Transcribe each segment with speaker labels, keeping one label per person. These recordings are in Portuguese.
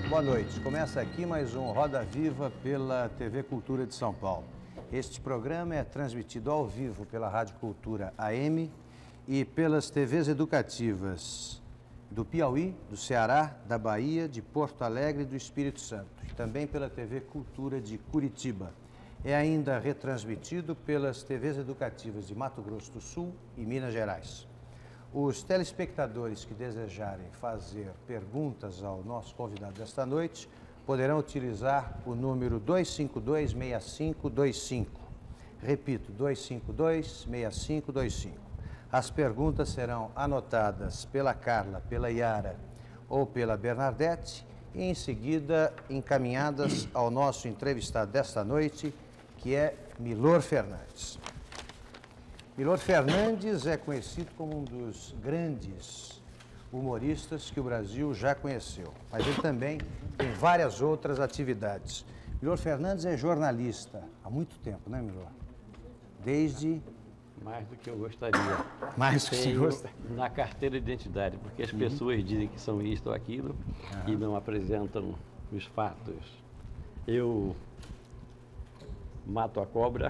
Speaker 1: Boa noite. Começa aqui mais um Roda Viva pela TV Cultura de São Paulo. Este programa é transmitido ao vivo pela Rádio Cultura AM e pelas TVs educativas do Piauí, do Ceará, da Bahia, de Porto Alegre e do Espírito Santo. E também pela TV Cultura de Curitiba. É ainda retransmitido pelas TVs educativas de Mato Grosso do Sul e Minas Gerais. Os telespectadores que desejarem fazer perguntas ao nosso convidado desta noite poderão utilizar o número 252-6525. Repito, 252-6525. As perguntas serão anotadas pela Carla, pela Yara ou pela Bernadette e em seguida encaminhadas ao nosso entrevistado desta noite, que é Milor Fernandes. Milor Fernandes é conhecido como um dos grandes humoristas que o Brasil já conheceu, mas ele também tem várias outras atividades. Milor Fernandes é jornalista há muito tempo, né, Milor? Desde...
Speaker 2: Mais do que eu gostaria.
Speaker 1: Mais do que você gostaria?
Speaker 2: Na carteira de identidade, porque as pessoas dizem que são isto ou aquilo e não apresentam os fatos. Eu mato a cobra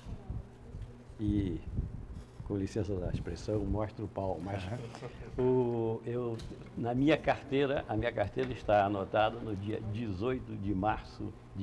Speaker 2: e, com licença da expressão, mostro o pau. Mas na minha carteira, a minha carteira está anotada no dia 18 de março de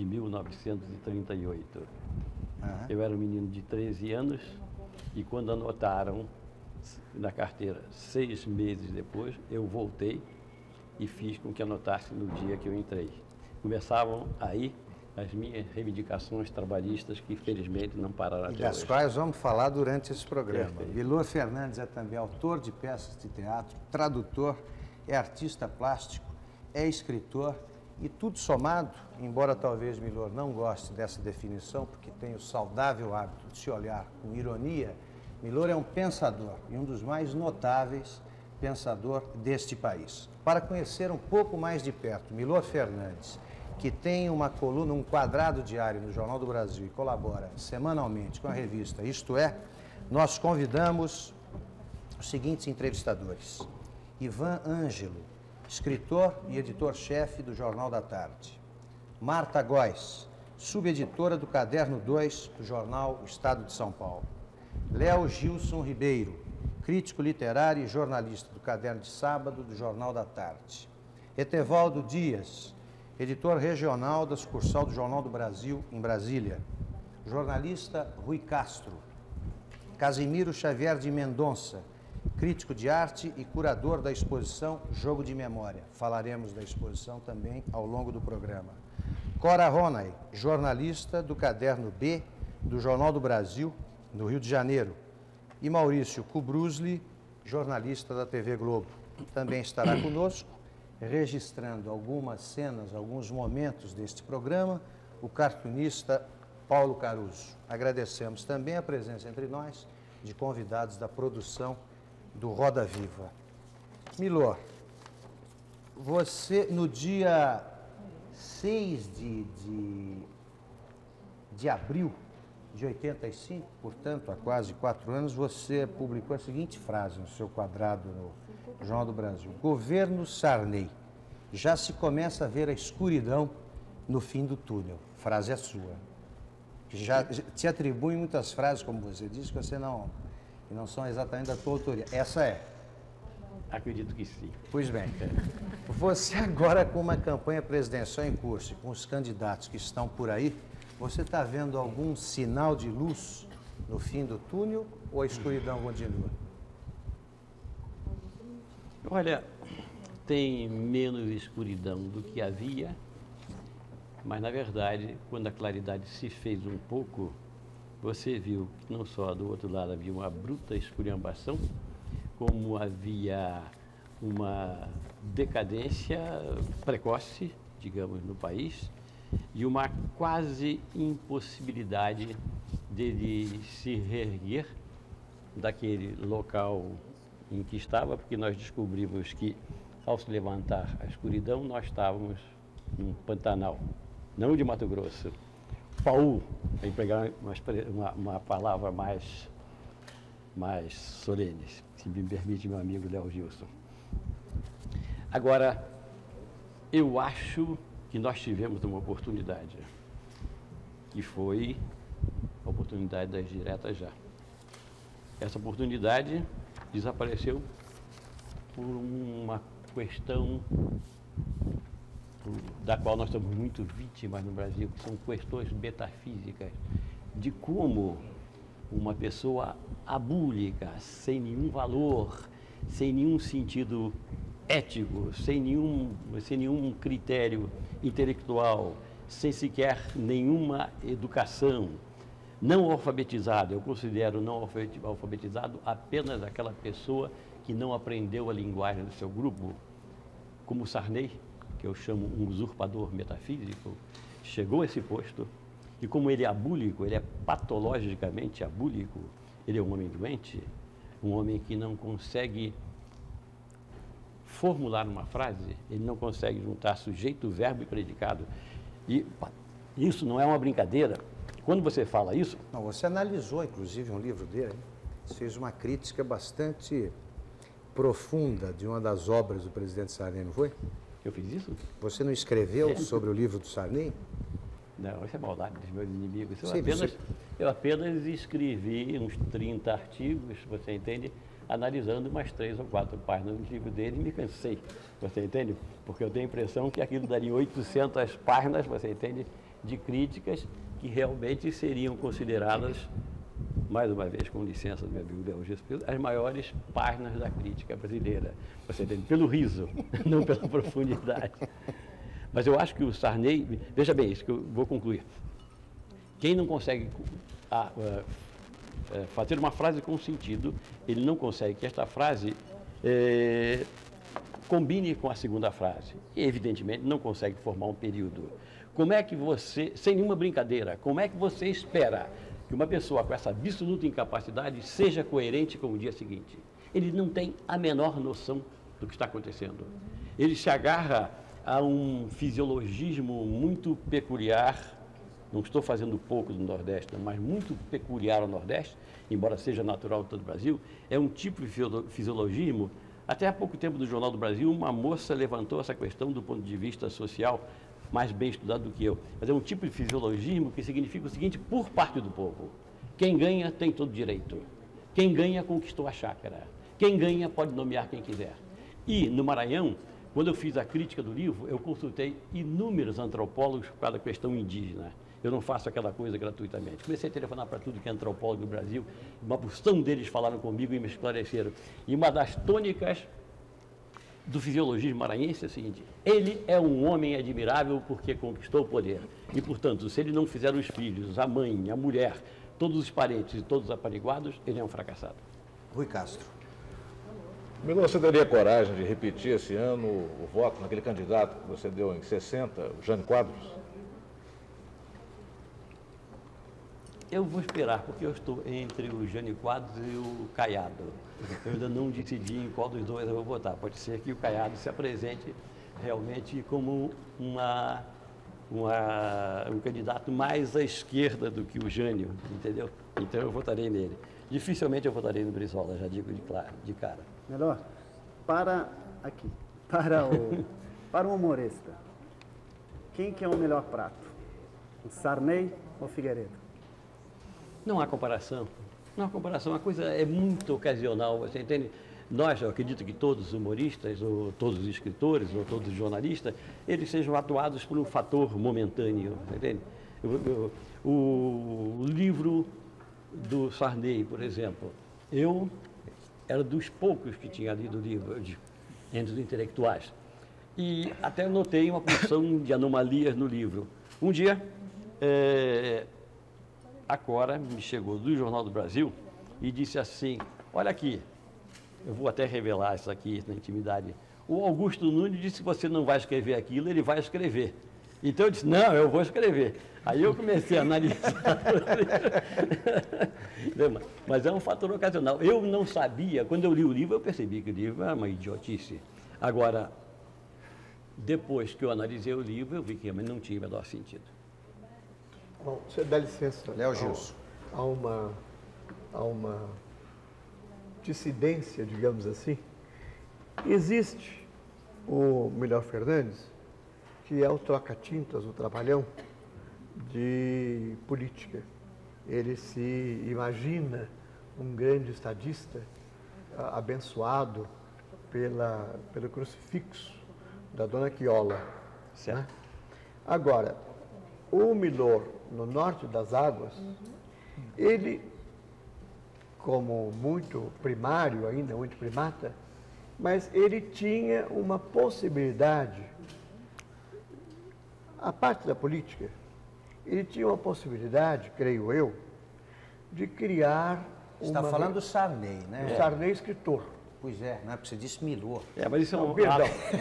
Speaker 2: 1938. Eu era um menino de 13 anos e quando anotaram na carteira 6 meses depois, eu voltei e fiz com que anotasse no dia que eu entrei. Começavam aí as minhas reivindicações trabalhistas que, infelizmente, não pararam até hoje.
Speaker 1: Das quais vamos falar durante esse programa. Milor Fernandes é também autor de peças de teatro, tradutor, é artista plástico, é escritor e tudo somado, embora talvez Milor não goste dessa definição, porque tem o saudável hábito de se olhar com ironia, Milor é um pensador e um dos mais notáveis pensador deste país. Para conhecer um pouco mais de perto Milor Fernandes, que tem uma coluna, um quadrado diário no Jornal do Brasil e colabora semanalmente com a revista Isto É, nós convidamos os seguintes entrevistadores. Ivan Ângelo, escritor e editor-chefe do Jornal da Tarde. Marta Góes, subeditora do Caderno 2 do jornal Estado de São Paulo. Léo Gilson Ribeiro, crítico literário e jornalista do Caderno de Sábado do Jornal da Tarde. Etevaldo Dias, editor regional da sucursal do Jornal do Brasil, em Brasília. Jornalista Rui Castro. Casimiro Xavier de Mendonça, crítico de arte e curador da exposição Jogo de Memória. Falaremos da exposição também ao longo do programa. Cora Ronay, jornalista do Caderno B do Jornal do Brasil, no Rio de Janeiro. E Maurício Kubrusli, jornalista da TV Globo. Também estará conosco, registrando algumas cenas, alguns momentos deste programa, o cartunista Paulo Caruso. Agradecemos também a presença entre nós de convidados da produção do Roda Viva. Milor, você no dia 6 de abril de 85, portanto, há quase 4 anos, você publicou a seguinte frase no seu quadrado no Jornal do Brasil: governo Sarney, já se começa a ver a escuridão no fim do túnel. Frase é sua. Já te atribuem muitas frases, como você disse, que você não são exatamente da tua autoria. Essa é?
Speaker 2: Acredito que sim.
Speaker 1: Pois bem, você agora com uma campanha presidencial em curso, com os candidatos que estão por aí, você está vendo algum sinal de luz no fim do túnel ou a escuridão continua?
Speaker 2: Olha, tem menos escuridão do que havia, mas, na verdade, quando a claridade se fez um pouco, você viu que não só do outro lado havia uma bruta esculhambação, como havia uma decadência precoce, digamos, no país, e uma quase impossibilidade dele se reerguer daquele local em que estava, porque nós descobrimos que, ao se levantar a escuridão, nós estávamos num Pantanal, não de Mato Grosso, Paul, para empregar uma palavra mais solene, se me permite, meu amigo Léo Gilson. Agora, Eu acho que nós tivemos uma oportunidade, que foi a oportunidade das diretas já. Essa oportunidade desapareceu por uma questão da qual nós somos muito vítimas no Brasil, que são questões metafísicas, de como uma pessoa abúlica, sem nenhum valor, sem nenhum sentido ético, sem nenhum critério intelectual, sem sequer nenhuma educação, não alfabetizado, eu considero não alfabetizado apenas aquela pessoa que não aprendeu a linguagem do seu grupo, como Sarney, que eu chamo um usurpador metafísico, chegou a esse posto, e como ele é abúlico, ele é patologicamente abúlico, ele é um homem doente, um homem que não consegue formular uma frase, ele não consegue juntar sujeito, verbo e predicado. E isso não é uma brincadeira. Quando você fala isso...
Speaker 1: Não, você analisou, inclusive, um livro dele, você fez uma crítica bastante profunda de uma das obras do presidente Sarney, não foi?
Speaker 2: Eu fiz isso?
Speaker 1: Você não escreveu sobre o livro do Sarney?
Speaker 2: Não, isso é maldade dos meus inimigos.
Speaker 1: Sim,
Speaker 2: Eu apenas escrevi uns 30 artigos, você entende, analisando umas 3 ou 4 páginas do livro dele e me cansei, você entende? Porque eu tenho a impressão que aquilo daria 800 páginas, você entende, de críticas que realmente seriam consideradas, mais uma vez, com licença do meu amigo Léo Gespil, as maiores páginas da crítica brasileira, você entende? Pelo riso, não pela profundidade. Mas eu acho que o Sarney, veja bem, isso que eu vou concluir. Quem não consegue fazer uma frase com sentido, ele não consegue que esta frase combine com a segunda frase. E, evidentemente, não consegue formar um período. Como é que você, sem nenhuma brincadeira, como é que você espera que uma pessoa com essa absoluta incapacidade seja coerente com o dia seguinte? Ele não tem a menor noção do que está acontecendo. Ele se agarra a um fisiologismo muito peculiar, não estou fazendo pouco do Nordeste, mas muito peculiar ao Nordeste, embora seja natural de todo o Brasil, é um tipo de fisiologismo. Até há pouco tempo no Jornal do Brasil, uma moça levantou essa questão do ponto de vista social, mais bem estudado do que eu. Mas é um tipo de fisiologismo que significa o seguinte, por parte do povo. Quem ganha tem todo direito. Quem ganha conquistou a chácara. Quem ganha pode nomear quem quiser. E no Maranhão, quando eu fiz a crítica do livro, eu consultei inúmeros antropólogos por causa da questão indígena. Eu não faço aquela coisa gratuitamente. Comecei a telefonar para tudo que é antropólogo no Brasil, uma porção deles falaram comigo e me esclareceram. E uma das tônicas do fisiologismo maranhense é o seguinte: ele é um homem admirável porque conquistou o poder. E, portanto, se ele não fizer os filhos, a mãe, a mulher, todos os parentes e todos apaniguados, ele é um fracassado.
Speaker 1: Rui Castro.
Speaker 3: Milor, você teria coragem de repetir esse ano o voto naquele candidato que você deu em 60, o Jânio Quadros?
Speaker 2: Eu vou esperar, porque eu estou entre o Jânio Quadros e o Caiado. Eu ainda não decidi em qual dos dois eu vou votar. Pode ser que o Caiado se apresente realmente como um candidato mais à esquerda do que o Jânio, entendeu? Então eu votarei nele. Dificilmente eu votarei no Brizola, já digo de cara.
Speaker 4: Melhor, para o humorista, quem que é o melhor prato? O Sarney ou Figueiredo?
Speaker 2: Não há comparação. Não há comparação. A coisa é muito ocasional, você entende? Nós, eu acredito que todos os humoristas, ou todos os escritores, ou todos os jornalistas, eles sejam atuados por um fator momentâneo, entende? O livro do Sarney, por exemplo, eu era dos poucos que tinha lido o livro, entre os intelectuais. E até notei uma porção de anomalias no livro. Um dia, a Cora me chegou do Jornal do Brasil e disse assim: olha aqui, eu vou até revelar isso aqui na intimidade. O Augusto Nunes disse que você não vai escrever aquilo, ele vai escrever. Então eu disse: não, eu vou escrever. Aí eu comecei a analisar. Mas é um fator ocasional. Eu não sabia, quando eu li o livro, eu percebi que o livro era uma idiotice. Agora, depois que eu analisei o livro, eu vi que não tinha o menor sentido.
Speaker 5: Bom, você dá licença.
Speaker 1: Léo Gilson.
Speaker 5: Há uma dissidência, digamos assim. Existe o Melhor Fernandes, que é o troca-tintas, o trabalhão de política. Ele se imagina um grande estadista abençoado pelo crucifixo da Dona Quiola.
Speaker 2: Certo.
Speaker 5: Né? Agora, o Milor, no norte das águas, ele, como muito primário ainda, muito primata, mas ele tinha uma possibilidade, a parte da política, ele tinha uma possibilidade, creio eu, de criar
Speaker 1: Você está falando do Sarney, né?
Speaker 5: o Sarney escritor.
Speaker 1: Pois é, não é porque você disse Milor.
Speaker 2: Mas isso é um...
Speaker 5: Perdão.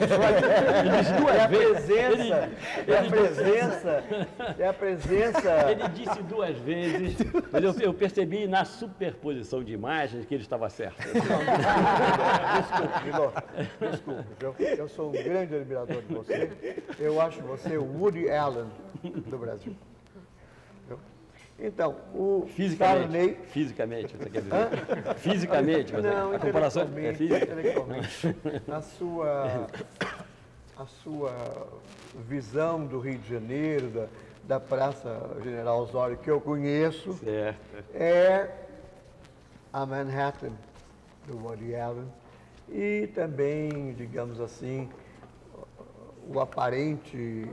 Speaker 5: É a presença.
Speaker 2: Ele disse 2 vezes, mas eu percebi na superposição de imagens que ele estava certo.
Speaker 5: Desculpe, Milor. Desculpe. Eu sou um grande admirador de você. Eu acho você o Woody Allen do Brasil. Então, o Sarney...
Speaker 2: Fisicamente, você quer dizer? Fisicamente, mas
Speaker 5: não,
Speaker 2: a comparação é física.
Speaker 5: intelectualmente. A sua visão do Rio de Janeiro, da Praça General Osório, que eu conheço,
Speaker 2: Certo.
Speaker 5: é a Manhattan, do Woody Allen, e também, digamos assim, o aparente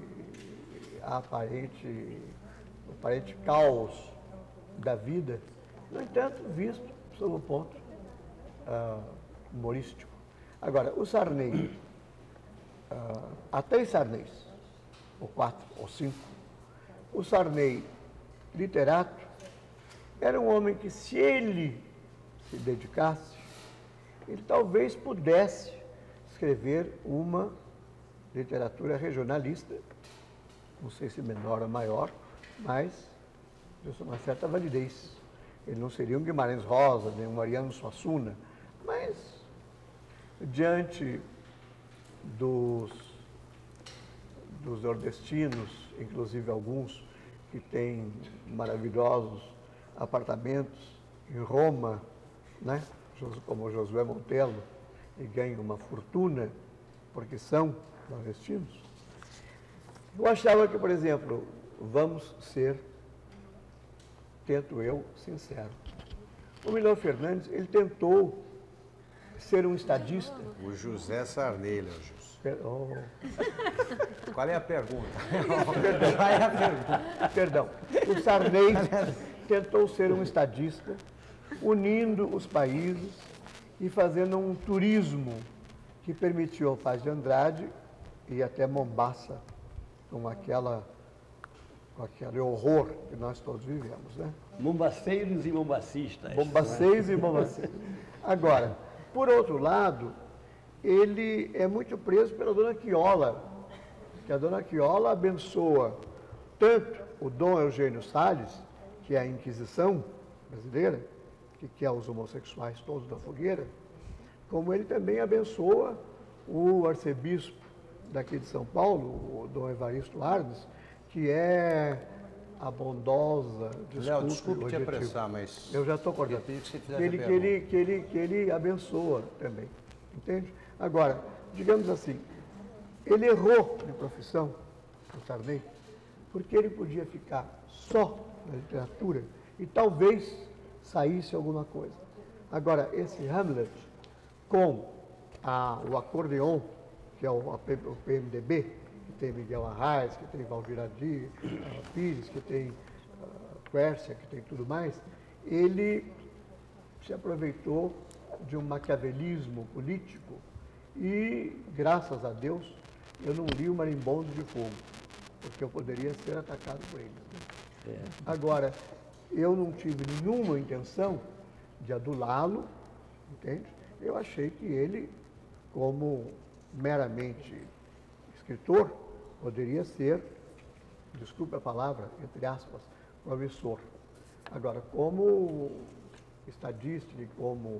Speaker 5: caos da vida, no entanto, visto sob um ponto humorístico. Agora, o Sarney, há 3 Sarneys, ou 4, ou 5. O Sarney, literato, era um homem que, se ele se dedicasse, ele talvez pudesse escrever uma literatura regionalista, não sei se menor ou maior, mas de uma certa validez. Ele não seria um Guimarães Rosa, nem um Mariano Suassuna, mas diante dos nordestinos, inclusive alguns que têm maravilhosos apartamentos em Roma, né? Como Josué Montelo, e ganham uma fortuna porque são nordestinos. Eu achava que, por exemplo, vamos ser, tento eu, sincero. O Milor Fernandes, ele tentou ser um estadista.
Speaker 1: O José Sarney, Léo Jus.
Speaker 5: Oh,
Speaker 1: Qual é a pergunta?
Speaker 5: perdão. O Sarney tentou ser um estadista, unindo os países e fazendo um turismo que permitiu ao Paz de Andrade ir até Mombaça, com aquele horror que nós todos vivemos, né?
Speaker 2: Mombaceiros e mombacistas.
Speaker 5: Bombaceiros e bombaceiros. Agora, por outro lado, ele é muito preso pela Dona Quiola, que a Dona Quiola abençoa tanto o Dom Eugênio Salles, que é a Inquisição brasileira, que quer os homossexuais todos da fogueira, como ele também abençoa o arcebispo daqui de São Paulo, o Dom Evaristo Arnes, que é a bondosa...
Speaker 1: Léo, desculpe te apressar, mas...
Speaker 5: Eu já estou acordando. Que ele abençoa também, entende? Agora, digamos assim, ele errou de profissão, o Sarney, porque ele podia ficar só na literatura e talvez saísse alguma coisa. Agora, esse Hamlet, com o acordeon, que é o PMDB, que tem Miguel Arraes, que tem Valdir Adi, Pires, que tem Quércia, que tem tudo mais, ele se aproveitou de um maquiavelismo político e, graças a Deus, eu não li o Marimbondo de Fogo, porque eu poderia ser atacado por eles. Né? Agora, eu não tive nenhuma intenção de adulá-lo, entende? Eu achei que ele, como meramente escritor, poderia ser, desculpe a palavra, entre aspas, promissor. Agora, como estadista e como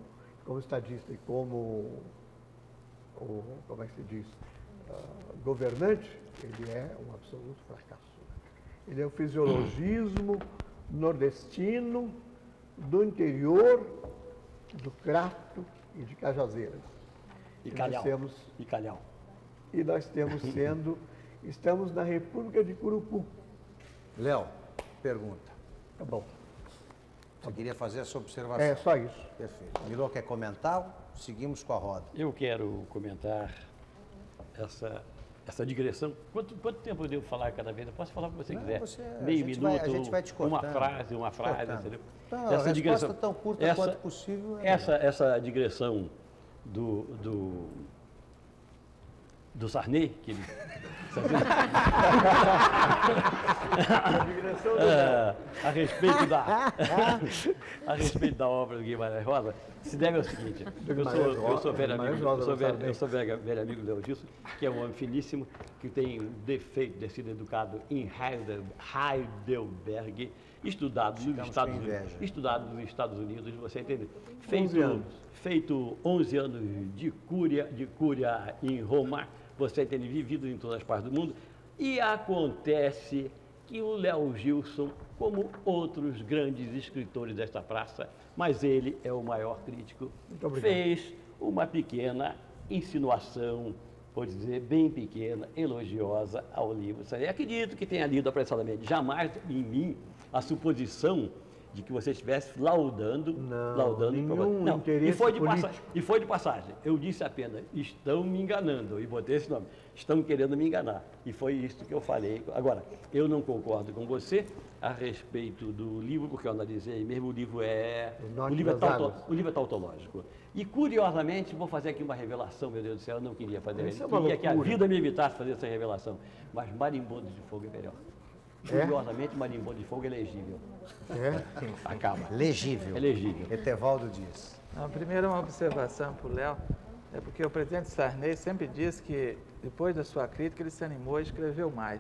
Speaker 5: como é que se diz, governante, ele é um absoluto fracasso. Ele é o fisiologismo nordestino do interior do Crato e de Cajazeiras.
Speaker 2: E Calhau. E Calhau.
Speaker 5: E nós temos sendo estamos na República de Curupu.
Speaker 1: Léo, pergunta.
Speaker 5: Tá bom.
Speaker 1: Você queria fazer essa observação?
Speaker 5: É, só isso.
Speaker 1: Perfeito. Milor quer comentar? Seguimos com a roda.
Speaker 2: Eu quero comentar essa digressão. Quanto tempo eu devo falar cada vez? Eu posso falar o que você quiser. Meio minuto,
Speaker 1: a gente vai te cortando.
Speaker 2: uma frase, entendeu?
Speaker 1: Então, a resposta tão curta quanto possível.
Speaker 2: Essa digressão do Sarney, que ele... a respeito da obra do Guimarães Rosa, se deve ao seguinte: eu sou velho amigo do Léo Gilson, que é um homem finíssimo, que tem o defeito de ter sido educado em Heidelberg, estudado nos Estados Unidos, você entende? Feito 11 anos de cúria em Roma, você tem vivido em todas as partes do mundo, e acontece que o Léo Gilson, como outros grandes escritores desta praça, mas ele é o maior crítico, fez uma pequena insinuação, vou dizer, bem pequena, elogiosa ao livro. Eu acredito que tenha lido apressadamente. Jamais em mim a suposição de que você estivesse laudando
Speaker 5: nenhum interesse
Speaker 2: e foi de passagem. Eu disse apenas, estão me enganando, e botei esse nome, estão querendo me enganar. E foi isso que eu falei. Agora, eu não concordo com você a respeito do livro, porque eu analisei mesmo, o livro é tautológico. E, curiosamente, vou fazer aqui uma revelação, meu Deus do céu, eu não queria fazer isso. Queria que a vida me evitasse fazer essa revelação, mas Marimbondo de Fogo é melhor. Curiosamente, Marimbondo de Fogo é legível. Acaba.
Speaker 1: Legível.
Speaker 2: É legível.
Speaker 1: Etevaldo diz.
Speaker 6: Primeiro, uma observação para o Léo, é porque o presidente Sarney sempre disse que, depois da sua crítica, ele se animou e escreveu mais.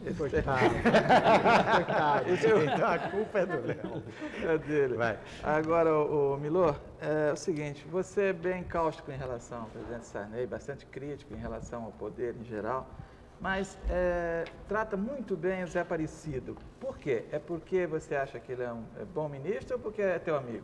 Speaker 1: A culpa é do Léo.
Speaker 6: É dele.
Speaker 1: Vai.
Speaker 6: Agora, o Milor, é o seguinte, você é bem cáustico em relação ao presidente Sarney, bastante crítico em relação ao poder em geral, mas trata muito bem o Zé Aparecido. Por quê? É porque você acha que ele é um bom ministro ou porque é teu amigo?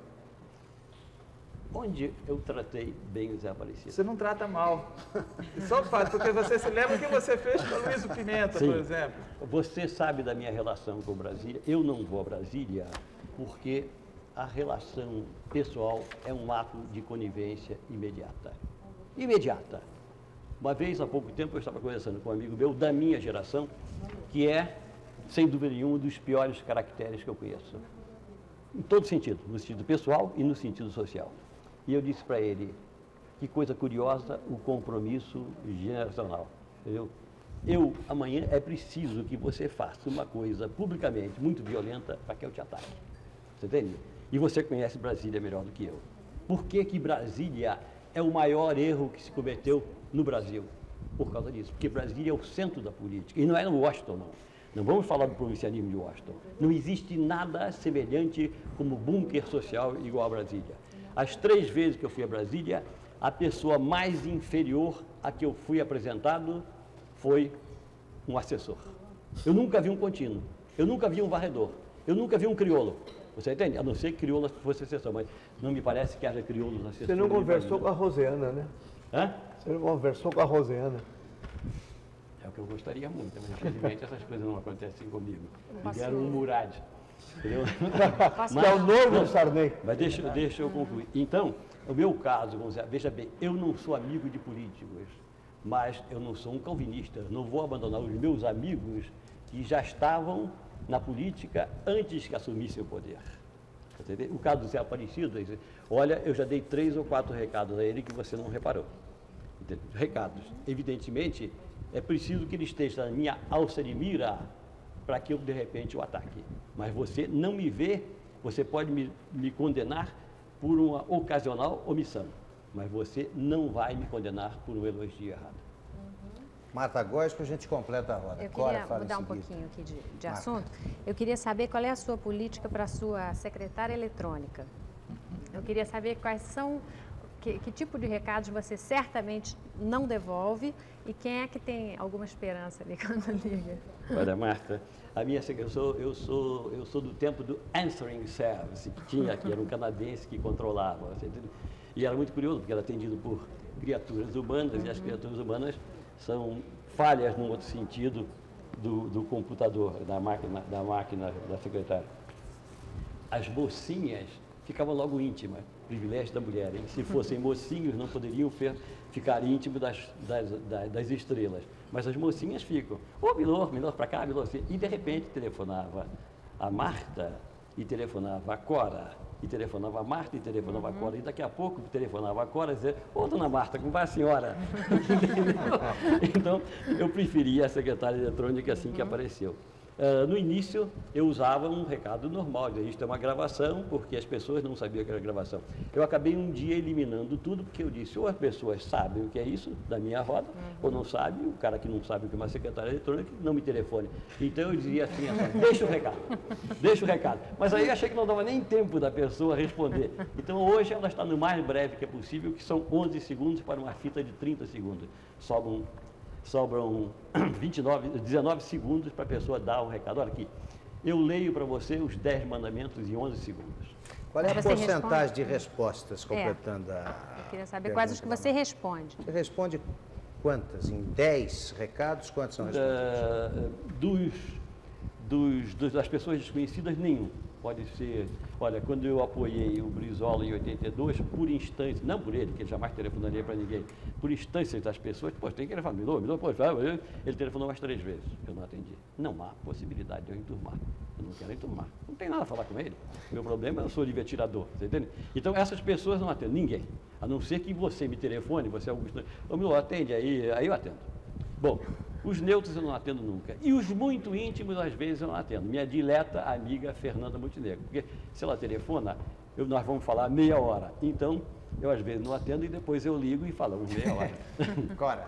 Speaker 2: Onde eu tratei bem o Zé Aparecido?
Speaker 6: Você não trata mal. Só o fato, porque você se lembra o que você fez com o Luiz Pimenta,
Speaker 2: Sim.
Speaker 6: por exemplo.
Speaker 2: Você sabe da minha relação com Brasília. Eu não vou a Brasília porque a relação pessoal é um ato de conivência imediata. Imediata. Uma vez, há pouco tempo, eu estava conversando com um amigo meu da minha geração, que é, sem dúvida nenhuma, um dos piores caracteres que eu conheço. Em todo sentido, no sentido pessoal e no sentido social. E eu disse para ele, que coisa curiosa, o compromisso geracional. Amanhã é preciso que você faça uma coisa publicamente muito violenta para que eu te ataque. Você entende? E você conhece Brasília melhor do que eu. Por que Brasília é o maior erro que se cometeu no Brasil? Por causa disso. Porque Brasília é o centro da política. E não é no Washington, não. Não vamos falar do provincianismo de Washington. Não existe nada semelhante como bunker social igual a Brasília. As 3 vezes que eu fui a Brasília, a pessoa mais inferior a que eu fui apresentado foi um assessor. Eu nunca vi um contínuo, eu nunca vi um varredor, eu nunca vi um crioulo. Você entende? A não ser que crioulo fosse assessor, mas não me parece que haja crioulos assessores.
Speaker 5: Você não conversou com a Rosiana, né?
Speaker 2: Hã?
Speaker 5: Você não conversou com a Rosiana.
Speaker 2: É o que eu gostaria muito, mas infelizmente essas coisas não acontecem comigo. Me deram um Murad. Entendeu?
Speaker 5: Mas é o novo Sarney.
Speaker 2: Mas deixa eu concluir. Então, o meu caso, vamos dizer, veja bem, eu não sou amigo de políticos, mas eu não sou um calvinista. Não vou abandonar os meus amigos que já estavam na política antes que assumissem o poder. Entendeu? O caso do Zé Aparecido, olha, eu já dei 3 ou 4 recados a ele que você não reparou. Entendeu? Recados. Evidentemente, é preciso que ele esteja na minha alça de mira para que eu, de repente, o ataque. Mas você não me vê, você pode me condenar por uma ocasional omissão, mas você não vai me condenar por um elogio errado.
Speaker 1: Marta Góes, que a gente completa a roda.
Speaker 7: Eu queria mudar um pouquinho aqui de assunto. Eu queria saber qual é a sua política para a sua secretária eletrônica. Eu queria saber quais são... Que tipo de recados você certamente não devolve e quem é que tem alguma esperança ali quando liga?
Speaker 2: Olha, Marta, eu sou do tempo do Answering Service, que tinha aqui, era um canadense que controlava. E era muito curioso, porque era atendido por criaturas humanas, e as criaturas humanas são falhas num outro sentido do computador, da máquina da secretária. As mocinhas ficavam logo íntimas, privilégio da mulher. Hein? Se fossem mocinhos, não poderiam ficar íntimos das estrelas. Mas as mocinhas ficam. Ô, Milor para cá, Milor. E, de repente, telefonava a Marta e telefonava a Cora. E telefonava a Marta e telefonava a Cora. E daqui a pouco telefonava a Cora e dizia, ô, dona Marta, como vai a senhora? Então, eu preferia a secretária eletrônica assim que apareceu. No início, eu usava um recado normal, isto é uma gravação, porque as pessoas não sabiam que era gravação. Eu acabei um dia eliminando tudo, porque eu disse, ou as pessoas sabem o que é isso, da minha roda, ou não sabem, o cara que não sabe o que é uma secretária eletrônica, não me telefone. Então eu dizia assim, deixa o recado. Mas aí eu achei que não dava nem tempo da pessoa responder. Então hoje ela está no mais breve que é possível, que são 11 segundos para uma fita de 30 segundos. Sobram 19 segundos para a pessoa dar um recado. Olha aqui, eu leio para você os 10 mandamentos em 11 segundos.
Speaker 1: Qual é a porcentagem de respostas, completando a...
Speaker 7: Eu queria saber quais os que você responde.
Speaker 1: Você responde quantas? Em 10 recados, quantas são respostas?
Speaker 2: Das pessoas desconhecidas, nenhum. Pode ser, olha, quando eu apoiei o Brizola em 82, por instância, não por ele, que ele jamais telefonaria para ninguém, por instância das pessoas, pô, tem que telefonar, Milor, ele telefonou umas 3 vezes, eu não atendi. Não há possibilidade de eu enturmar, eu não quero enturmar, não tem nada a falar com ele. Meu problema é eu sou livre atirador, você entende? Então essas pessoas não atendem ninguém, a não ser que você me telefone, você é Augusto, ô Milor, atende aí eu atendo. Bom, os neutros eu não atendo nunca. E os muito íntimos, às vezes, eu não atendo. Minha dileta amiga Fernanda Montenegro. Porque se ela telefona, nós vamos falar meia hora. Então, eu às vezes não atendo e depois eu ligo e falamos meia hora.
Speaker 1: Cora.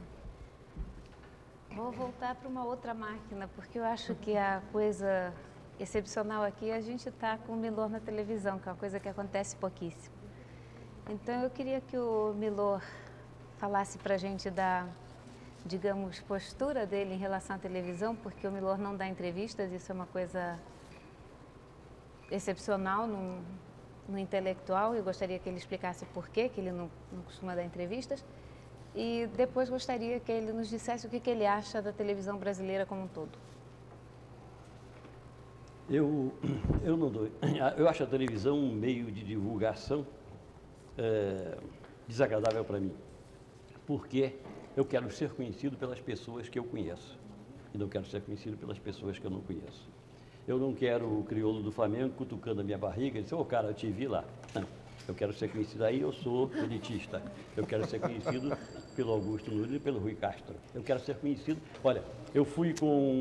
Speaker 8: Vou voltar para uma outra máquina, porque eu acho que a coisa excepcional aqui é a gente estar com o Milor na televisão, que é uma coisa que acontece pouquíssimo. Então, eu queria que o Milor falasse para a gente da, digamos, postura dele em relação à televisão, porque o Milor não dá entrevistas, isso é uma coisa excepcional no intelectual. Eu gostaria que ele explicasse por que ele não costuma dar entrevistas. E depois gostaria que ele nos dissesse o que ele acha da televisão brasileira como um todo.
Speaker 2: Eu não dou. Eu acho a televisão um meio de divulgação desagradável para mim, porque eu quero ser conhecido pelas pessoas que eu conheço e não quero ser conhecido pelas pessoas que eu não conheço. Eu não quero o crioulo do Flamengo cutucando a minha barriga e dizer, ô cara, eu te vi lá. Não, eu quero ser conhecido aí, eu sou elitista. Eu quero ser conhecido pelo Augusto Nunes e pelo Rui Castro. Eu quero ser conhecido... Olha, eu fui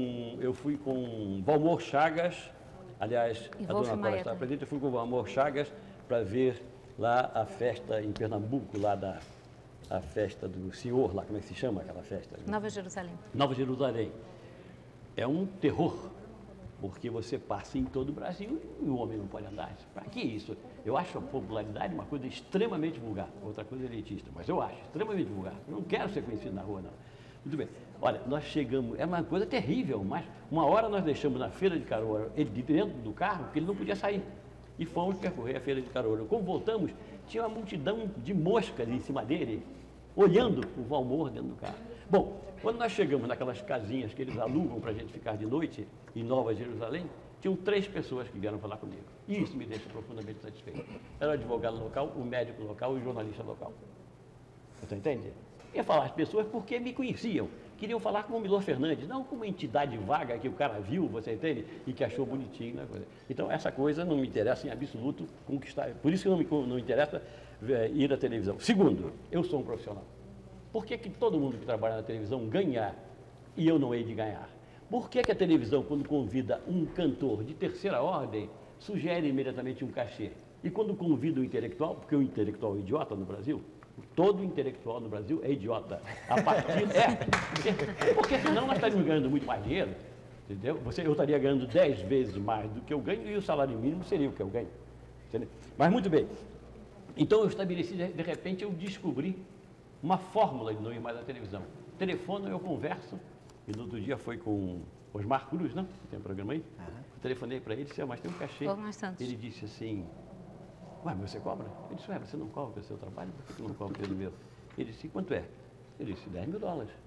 Speaker 2: com Valmor Chagas, aliás, a dona Cora está presente, eu fui com Valmor Chagas para ver lá a festa em Pernambuco, lá a festa do senhor, lá, como é que se chama aquela festa?
Speaker 8: Nova Jerusalém.
Speaker 2: Nova Jerusalém. É um terror, porque você passa em todo o Brasil e o homem não pode andar. Para que isso? Eu acho a popularidade uma coisa extremamente vulgar, outra coisa elitista, mas eu acho extremamente vulgar. Eu não quero ser conhecido na rua, não. Muito bem. Olha, nós chegamos, é uma coisa terrível, mas uma hora nós deixamos na feira de Caruaru, ele de dentro do carro, porque ele não podia sair. E fomos percorrer a feira de Caruaru. Como voltamos, tinha uma multidão de moscas em cima dele, olhando o Valmor dentro do carro. Bom, quando nós chegamos naquelas casinhas que eles alugam para a gente ficar de noite, em Nova Jerusalém, tinham 3 pessoas que vieram falar comigo. E isso me deixa profundamente satisfeito. Era o advogado local, o médico local e o jornalista local. Você entende? Ia falar as pessoas porque me conheciam. Queriam falar com o Milor Fernandes, não com uma entidade vaga que o cara viu, você entende? E que achou bonitinho. Né? Então, essa coisa não me interessa em absoluto conquistar. Por isso que não me interessa ir à televisão. Segundo, eu sou um profissional. Por que todo mundo que trabalha na televisão ganha e eu não hei de ganhar? Por que a televisão, quando convida um cantor de terceira ordem, sugere imediatamente um cachê? E quando convida um intelectual, porque o intelectual é idiota no Brasil, todo intelectual no Brasil é idiota. A partir... porque senão nós estaríamos ganhando muito mais dinheiro, entendeu? Eu estaria ganhando 10 vezes mais do que eu ganho e o salário mínimo seria o que eu ganho. Entendeu? Mas muito bem. Então eu estabeleci, de repente eu descobri uma fórmula de não ir mais à televisão. Telefono, eu converso, e no outro dia foi com Osmar Cruz, não? Tem um programa aí? Eu telefonei para ele e disse, mas tem um cachê. Ele disse assim, ué, mas você cobra? Eu disse, ué, você não cobra pelo seu trabalho? Por que você não cobra pelo meu? Ele disse, quanto é? Ele disse, $10 mil.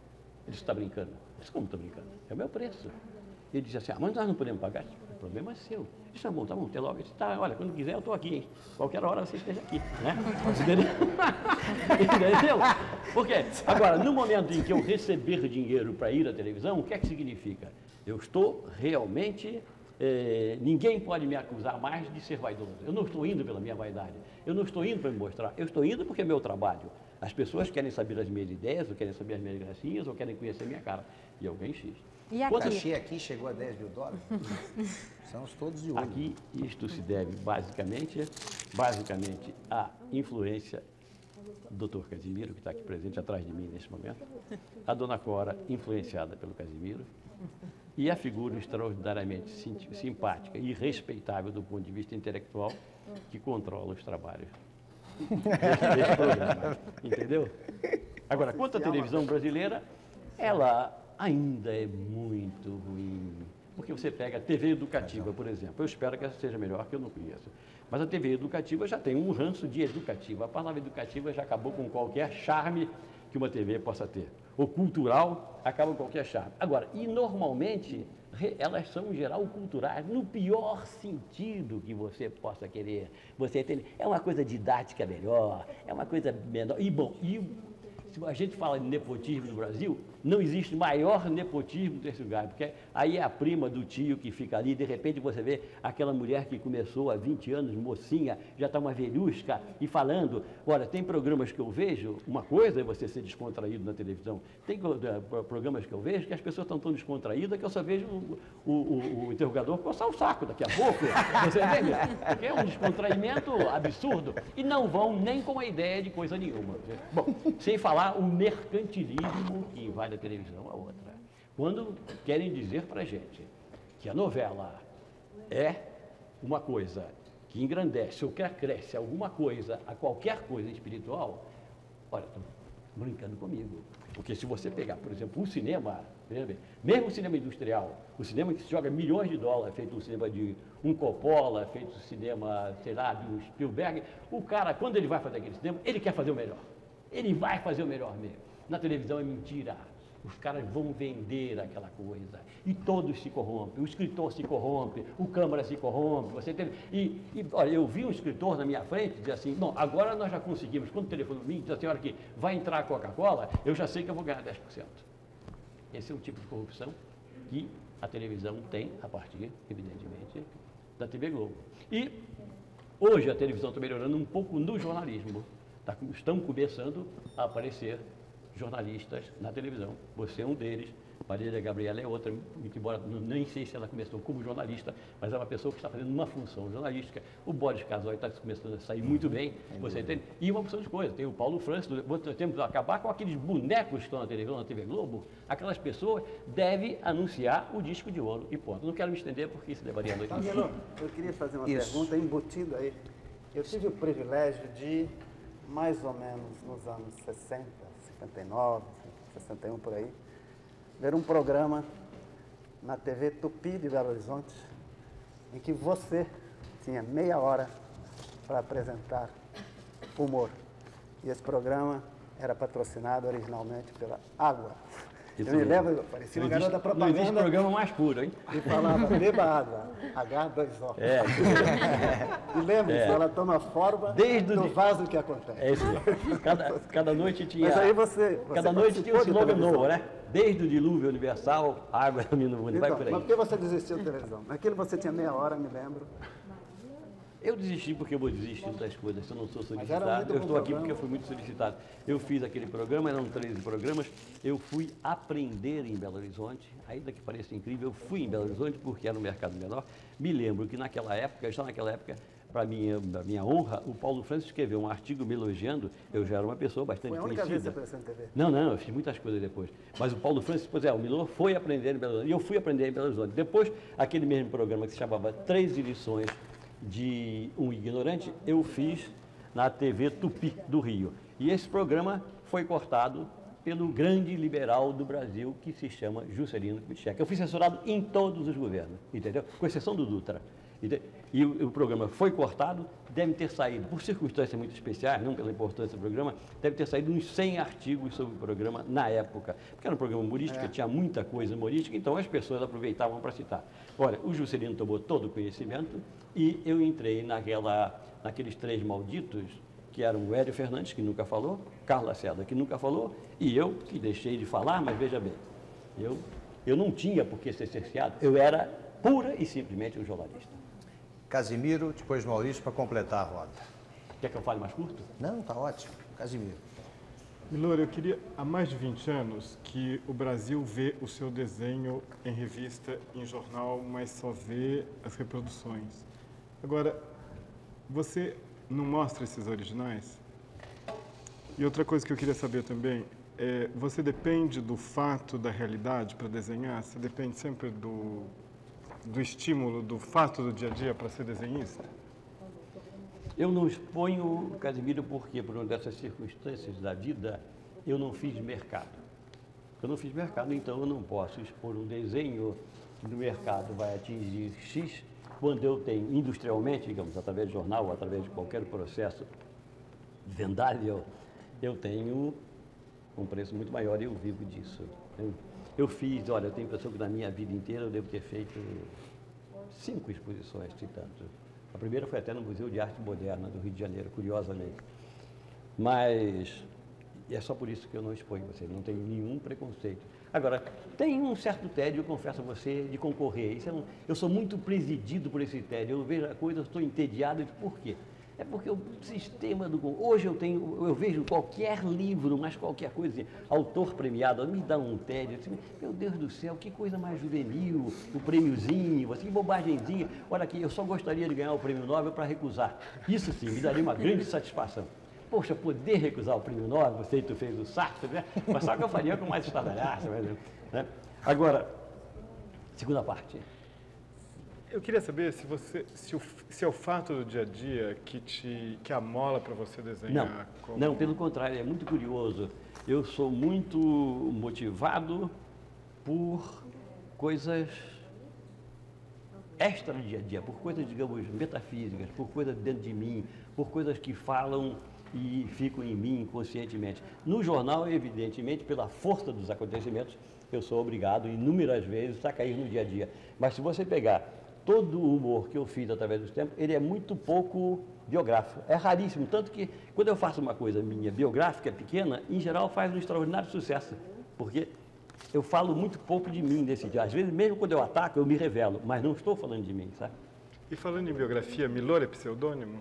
Speaker 2: Ele está brincando. Eu disse, como está brincando? É o meu preço. Ele disse assim, mas nós não podemos pagar. O problema é seu. Eu disse, tá bom, até logo. Ele disse, tá, olha, quando quiser eu estou aqui, hein? Qualquer hora você esteja aqui, né? Entendeu? Por quê? Agora, no momento em que eu receber dinheiro para ir à televisão, o que é que significa? Eu estou realmente... ninguém pode me acusar mais de ser vaidoso. Eu não estou indo pela minha vaidade. Eu não estou indo para me mostrar. Eu estou indo porque é meu trabalho. As pessoas querem saber as minhas ideias, ou querem saber as minhas gracinhas, ou querem conhecer a minha cara. E alguém X.
Speaker 1: E aqui? O cachê aqui chegou a 10 mil dólares? Estamos todos de olho.
Speaker 2: Aqui, isto se deve basicamente à influência do Dr. Casimiro, que está aqui presente atrás de mim neste momento, a dona Cora, influenciada pelo Casimiro, e a figura extraordinariamente simpática e respeitável do ponto de vista intelectual que controla os trabalhos desse programa. Entendeu? Agora, quanto à televisão brasileira, ela ainda é muito ruim. Porque você pega a TV educativa, por exemplo. Eu espero que essa seja melhor, que eu não conheço. Mas a TV educativa já tem um ranço de educativa. A palavra educativa já acabou com qualquer charme que uma TV possa ter. O cultural acaba com qualquer charme. Agora, e normalmente, elas são, em geral, culturais, no pior sentido que você possa querer. Você tem, é uma coisa didática melhor, é uma coisa menor. E, bom, se a gente fala de nepotismo no Brasil, não existe maior nepotismo desse lugar, porque aí é a prima do tio que fica ali, de repente você vê aquela mulher que começou há 20 anos, mocinha, já está uma velhusca, e falando, olha, tem programas que eu vejo, uma coisa é você ser descontraído na televisão, tem programas que eu vejo que as pessoas estão tão descontraídas que eu só vejo o interrogador coçar o saco daqui a pouco, você entende? Porque é um descontraimento absurdo, e não vão nem com a ideia de coisa nenhuma. Bom, sem falar o mercantilismo que invade a televisão a outra. Quando querem dizer para a gente que a novela é uma coisa que engrandece ou que acresce alguma coisa a qualquer coisa espiritual, olha, estão brincando comigo. Porque se você pegar, por exemplo, o cinema, mesmo o cinema industrial, o cinema que se joga milhões de dólares, feito um cinema de um Coppola, feito um cinema, sei lá, de um Spielberg, o cara, quando ele vai fazer aquele cinema, ele quer fazer o melhor. Ele vai fazer o melhor mesmo. Na televisão é mentira. Os caras vão vender aquela coisa. E todos se corrompem. O escritor se corrompe, o câmara se corrompe. Você tem... olha, eu vi um escritor na minha frente dizer assim, bom, agora nós já conseguimos, quando o telefone me diz a senhora que vai entrar a Coca-Cola, eu já sei que eu vou ganhar 10%. Esse é um tipo de corrupção que a televisão tem a partir, evidentemente, da TV Globo. E hoje a televisão está melhorando um pouco no jornalismo. Estão começando a aparecer jornalistas na televisão. Você é um deles, Marília Gabriela é outra, embora nem sei se ela começou como jornalista, mas é uma pessoa que está fazendo uma função jornalística. O Boris Casoy está começando a sair muito bem, você entende? E uma opção de coisa, tem o Paulo Francis, temos que acabar com aqueles bonecos que estão na televisão, na TV Globo, aquelas pessoas devem anunciar o disco de ouro e ponto. Não quero me estender porque isso levaria a noite.
Speaker 4: Eu queria fazer uma pergunta embutida aí. Eu tive o privilégio de, mais ou menos nos anos 60, 59, 61 por aí, ver um programa na TV Tupi de Belo Horizonte, em que você tinha meia hora para apresentar humor. E esse programa era patrocinado originalmente pela Água. Eu me lembro, parecia uma garota propaganda.
Speaker 2: Não existe programa mais puro, hein?
Speaker 4: E falava, beba água, H2O. E lembre-se, ela toma forma do vaso que acontece.
Speaker 2: É isso. Cada noite tinha...
Speaker 4: Mas aí você
Speaker 2: cada noite tinha um slogan novo, né? Desde o dilúvio universal, a água domina o mundo.
Speaker 4: Então,
Speaker 2: vai por aí.
Speaker 4: Mas por que você desistiu da televisão? Naquilo você tinha meia hora, me lembro.
Speaker 2: Eu desisti porque eu vou desistir das coisas, se eu não sou solicitado. Eu estou aqui porque eu fui muito solicitado. Eu fiz aquele programa, eram 13 programas, eu fui aprender em Belo Horizonte, ainda que pareça incrível, eu fui em Belo Horizonte porque era um mercado menor. Me lembro que naquela época, para minha honra, o Paulo Francis escreveu um artigo me elogiando, eu já era uma pessoa bastante conhecida.
Speaker 4: Foi a única vez que você apareceu na TV?
Speaker 2: Não, eu fiz muitas coisas depois. Mas o Paulo Francis, o Milor foi aprender em Belo Horizonte, e eu fui aprender em Belo Horizonte. Depois, aquele mesmo programa que se chamava 3 edições de um ignorante, eu fiz na TV Tupi do Rio. E esse programa foi cortado pelo grande liberal do Brasil, que se chama Juscelino Kubitschek. Eu fui censurado em todos os governos, entendeu? Com exceção do Dutra. E o programa foi cortado, deve ter saído, por circunstâncias muito especiais, não pela importância do programa, deve ter saído uns 100 artigos sobre o programa na época. Porque era um programa humorístico, tinha muita coisa humorística, então as pessoas aproveitavam para citar. Olha, o Juscelino tomou todo o conhecimento e eu entrei naqueles 3 malditos, que eram o Hélio Fernandes, que nunca falou, Carlos Lacerda, que nunca falou, e eu, que deixei de falar, mas veja bem, eu não tinha por que ser cerceado, eu era pura e simplesmente um jornalista.
Speaker 1: Casimiro, depois Maurício, para completar a roda.
Speaker 2: Quer que eu fale mais curto?
Speaker 1: Não, está ótimo. Casimiro.
Speaker 9: Milor, eu queria, há mais de 20 anos, que o Brasil vê o seu desenho em revista, em jornal, mas só vê as reproduções. Agora, você não mostra esses originais? E outra coisa que eu queria saber também, você depende do fato, da realidade para desenhar? Você depende sempre do estímulo, do fato do dia a dia para ser desenhista?
Speaker 2: Eu não exponho, Casimiro, porque por uma dessas circunstâncias da vida, eu não fiz mercado. Eu não fiz mercado, então eu não posso expor um desenho no mercado vai atingir X, quando eu tenho industrialmente, digamos, através de jornal, através de qualquer processo vendável, eu tenho um preço muito maior e eu vivo disso. Eu fiz, olha, eu tenho a impressão que na minha vida inteira eu devo ter feito 5 exposições, se tanto. A primeira foi até no Museu de Arte Moderna do Rio de Janeiro, curiosamente. Mas é só por isso que eu não exponho você, não tenho nenhum preconceito. Agora, tem um certo tédio, eu confesso a você, de concorrer. Eu sou muito presidido por esse tédio. Eu vejo a coisa, eu estou entediado. Por quê? É porque o sistema do... Hoje eu vejo qualquer livro, mas qualquer coisa, assim, autor premiado, me dá um tédio. Assim, meu Deus do céu, que coisa mais juvenil, o prêmiozinho, assim, que bobagemzinha. Olha aqui, eu só gostaria de ganhar o prêmio Nobel para recusar. Isso sim, me daria uma grande satisfação. Poxa, poder recusar o prêmio Nobel, você tu fez o Sartre, né? Mas só que eu faria com mais estadalhaço, né? Agora, segunda parte.
Speaker 9: Eu queria saber se é o fato do dia a dia que amola para você desenhar.
Speaker 2: Não, pelo contrário, é muito curioso. Eu sou muito motivado por coisas extra dia a dia, por coisas, digamos, metafísicas, por coisas dentro de mim, por coisas que falam e ficam em mim inconscientemente. No jornal, evidentemente, pela força dos acontecimentos, eu sou obrigado inúmeras vezes a cair no dia a dia. Mas se você pegar todo o humor que eu fiz através dos tempos, ele é muito pouco biográfico. É raríssimo, tanto que quando eu faço uma coisa minha biográfica, pequena, em geral faz um extraordinário sucesso, porque eu falo muito pouco de mim nesse dia. Às vezes, mesmo quando eu ataco, eu me revelo, mas não estou falando de mim, sabe?
Speaker 9: E falando em biografia, Milor é pseudônimo?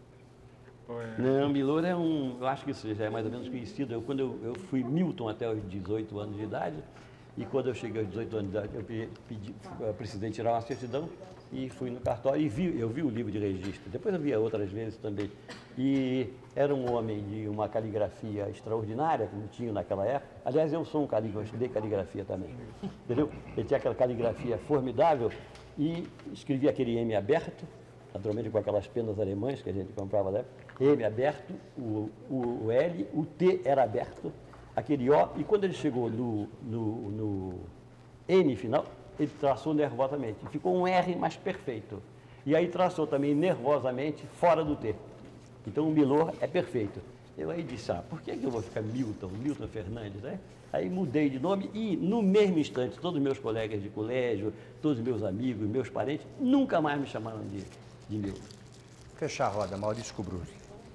Speaker 2: Não, Milor eu acho que isso já é mais ou menos conhecido. Quando eu fui Milton até os 18 anos de idade, e quando eu cheguei aos 18 anos de idade, eu precisei tirar uma certidão e fui no cartório e eu vi o livro de registro. Depois eu via outras vezes também. E era um homem de uma caligrafia extraordinária, como tinha naquela época. Aliás, eu sou um caligrafia, eu estudei caligrafia também, entendeu? Ele tinha aquela caligrafia formidável e escrevia aquele M aberto, naturalmente com aquelas penas alemãs que a gente comprava na época. M aberto, o L, o T era aberto, aquele O, e quando ele chegou no N final, ele traçou nervosamente. Ficou um R mais perfeito. E aí traçou também nervosamente fora do T. Então o Milor é perfeito. Eu aí disse, por que eu vou ficar Milton Fernandes, né? Aí mudei de nome e no mesmo instante, todos os meus colegas de colégio, todos os meus amigos, meus parentes, nunca mais me chamaram de Milton.
Speaker 1: Fechar a roda, Maurício Cubruzzi.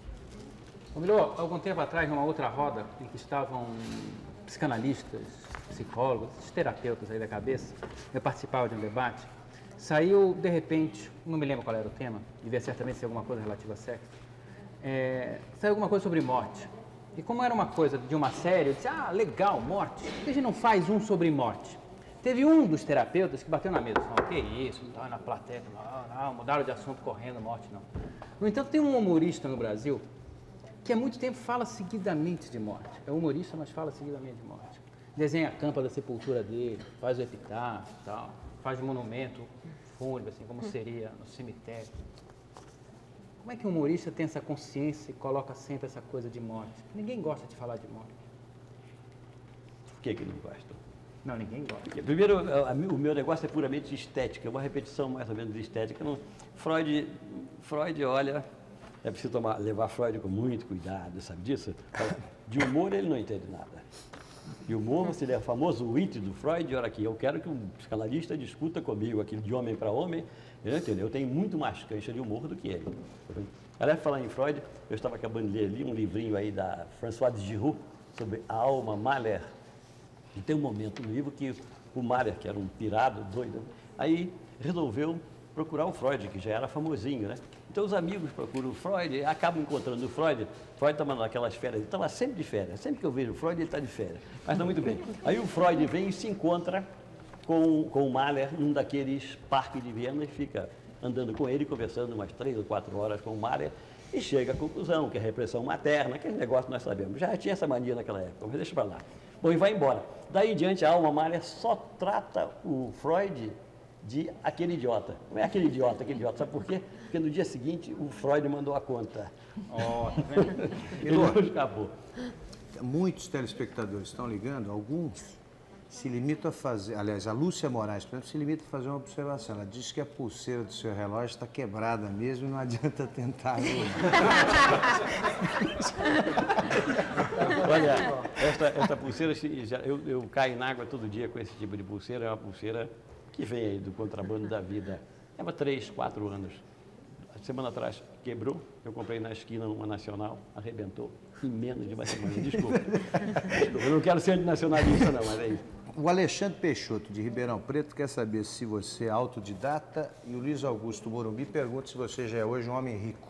Speaker 10: Ô Milor, algum tempo atrás, numa outra roda, em que estavam psicanalistas, psicólogos, terapeutas aí da cabeça, eu participava de um debate, saiu, de repente, não me lembro qual era o tema, devia certamente ser alguma coisa relativa a sexo, saiu alguma coisa sobre morte. E como era uma coisa de uma série, eu disse, legal, morte, por que a gente não faz um sobre morte? Teve um dos terapeutas que bateu na mesa, falou, que isso, não estava na plateia, não, mudaram de assunto correndo, morte não. No entanto, tem um humorista no Brasil que há muito tempo fala seguidamente de morte. É humorista, mas fala seguidamente de morte. Desenha a campa da sepultura dele, faz o epitáfio e tal, faz um monumento fúnebre, assim, como seria no cemitério. Como é que um humorista tem essa consciência e coloca sempre essa coisa de morte? Ninguém gosta de falar de morte.
Speaker 2: Por que não gosta?
Speaker 10: Não, ninguém gosta.
Speaker 2: Primeiro, o meu negócio é puramente estética, uma repetição mais ou menos estética. Não, Freud, olha, é preciso levar Freud com muito cuidado, sabe disso? De humor ele não entende nada. De humor, você é o famoso it do Freud, olha aqui, eu quero que um psicanalista discuta comigo aquilo de homem para homem, eu tenho muito mais cancha de humor do que ele. Aliás, falar em Freud, eu estava acabando de ler ali um livrinho aí da Françoise de Giroud sobre a alma Mahler. E tem um momento no livro que o Mahler, que era um pirado, doido, aí resolveu procurar o Freud, que já era famosinho, né? Então os amigos procuram o Freud, acabam encontrando o Freud. Freud estava naquelas férias, ele estava sempre de férias. Sempre que eu vejo o Freud, ele está de férias. Mas não muito bem. Aí o Freud vem e se encontra com o Mahler num daqueles parques de Viena e fica andando com ele, conversando umas 3 ou 4 horas com o Mahler e chega à conclusão que a repressão materna, aquele negócio nós sabemos. Já tinha essa mania naquela época, mas deixa para lá. Bom, e vai embora. Daí em diante, a alma Mahler só trata o Freud de aquele idiota. Não é aquele idiota, sabe por quê? Porque no dia seguinte o Freud mandou a conta. Ele não escapou.
Speaker 1: Muitos telespectadores estão ligando, alguns se limitam a fazer, aliás, a Lúcia Moraes, por exemplo, se limita a fazer uma observação. Ela diz que a pulseira do seu relógio está quebrada mesmo e não adianta tentar.
Speaker 2: Olha, essa pulseira, eu caio na água todo dia com esse tipo de pulseira, é uma pulseira que vem aí do contrabando da vida. Leva 3, 4 anos. Semana atrás quebrou, eu comprei na esquina uma nacional, arrebentou em menos de uma semana. Desculpa, eu não quero ser nacionalista não, mas é isso.
Speaker 1: O Alexandre Peixoto, de Ribeirão Preto, quer saber se você é autodidata e o Luiz Augusto Morumbi pergunta se você já é hoje um homem rico.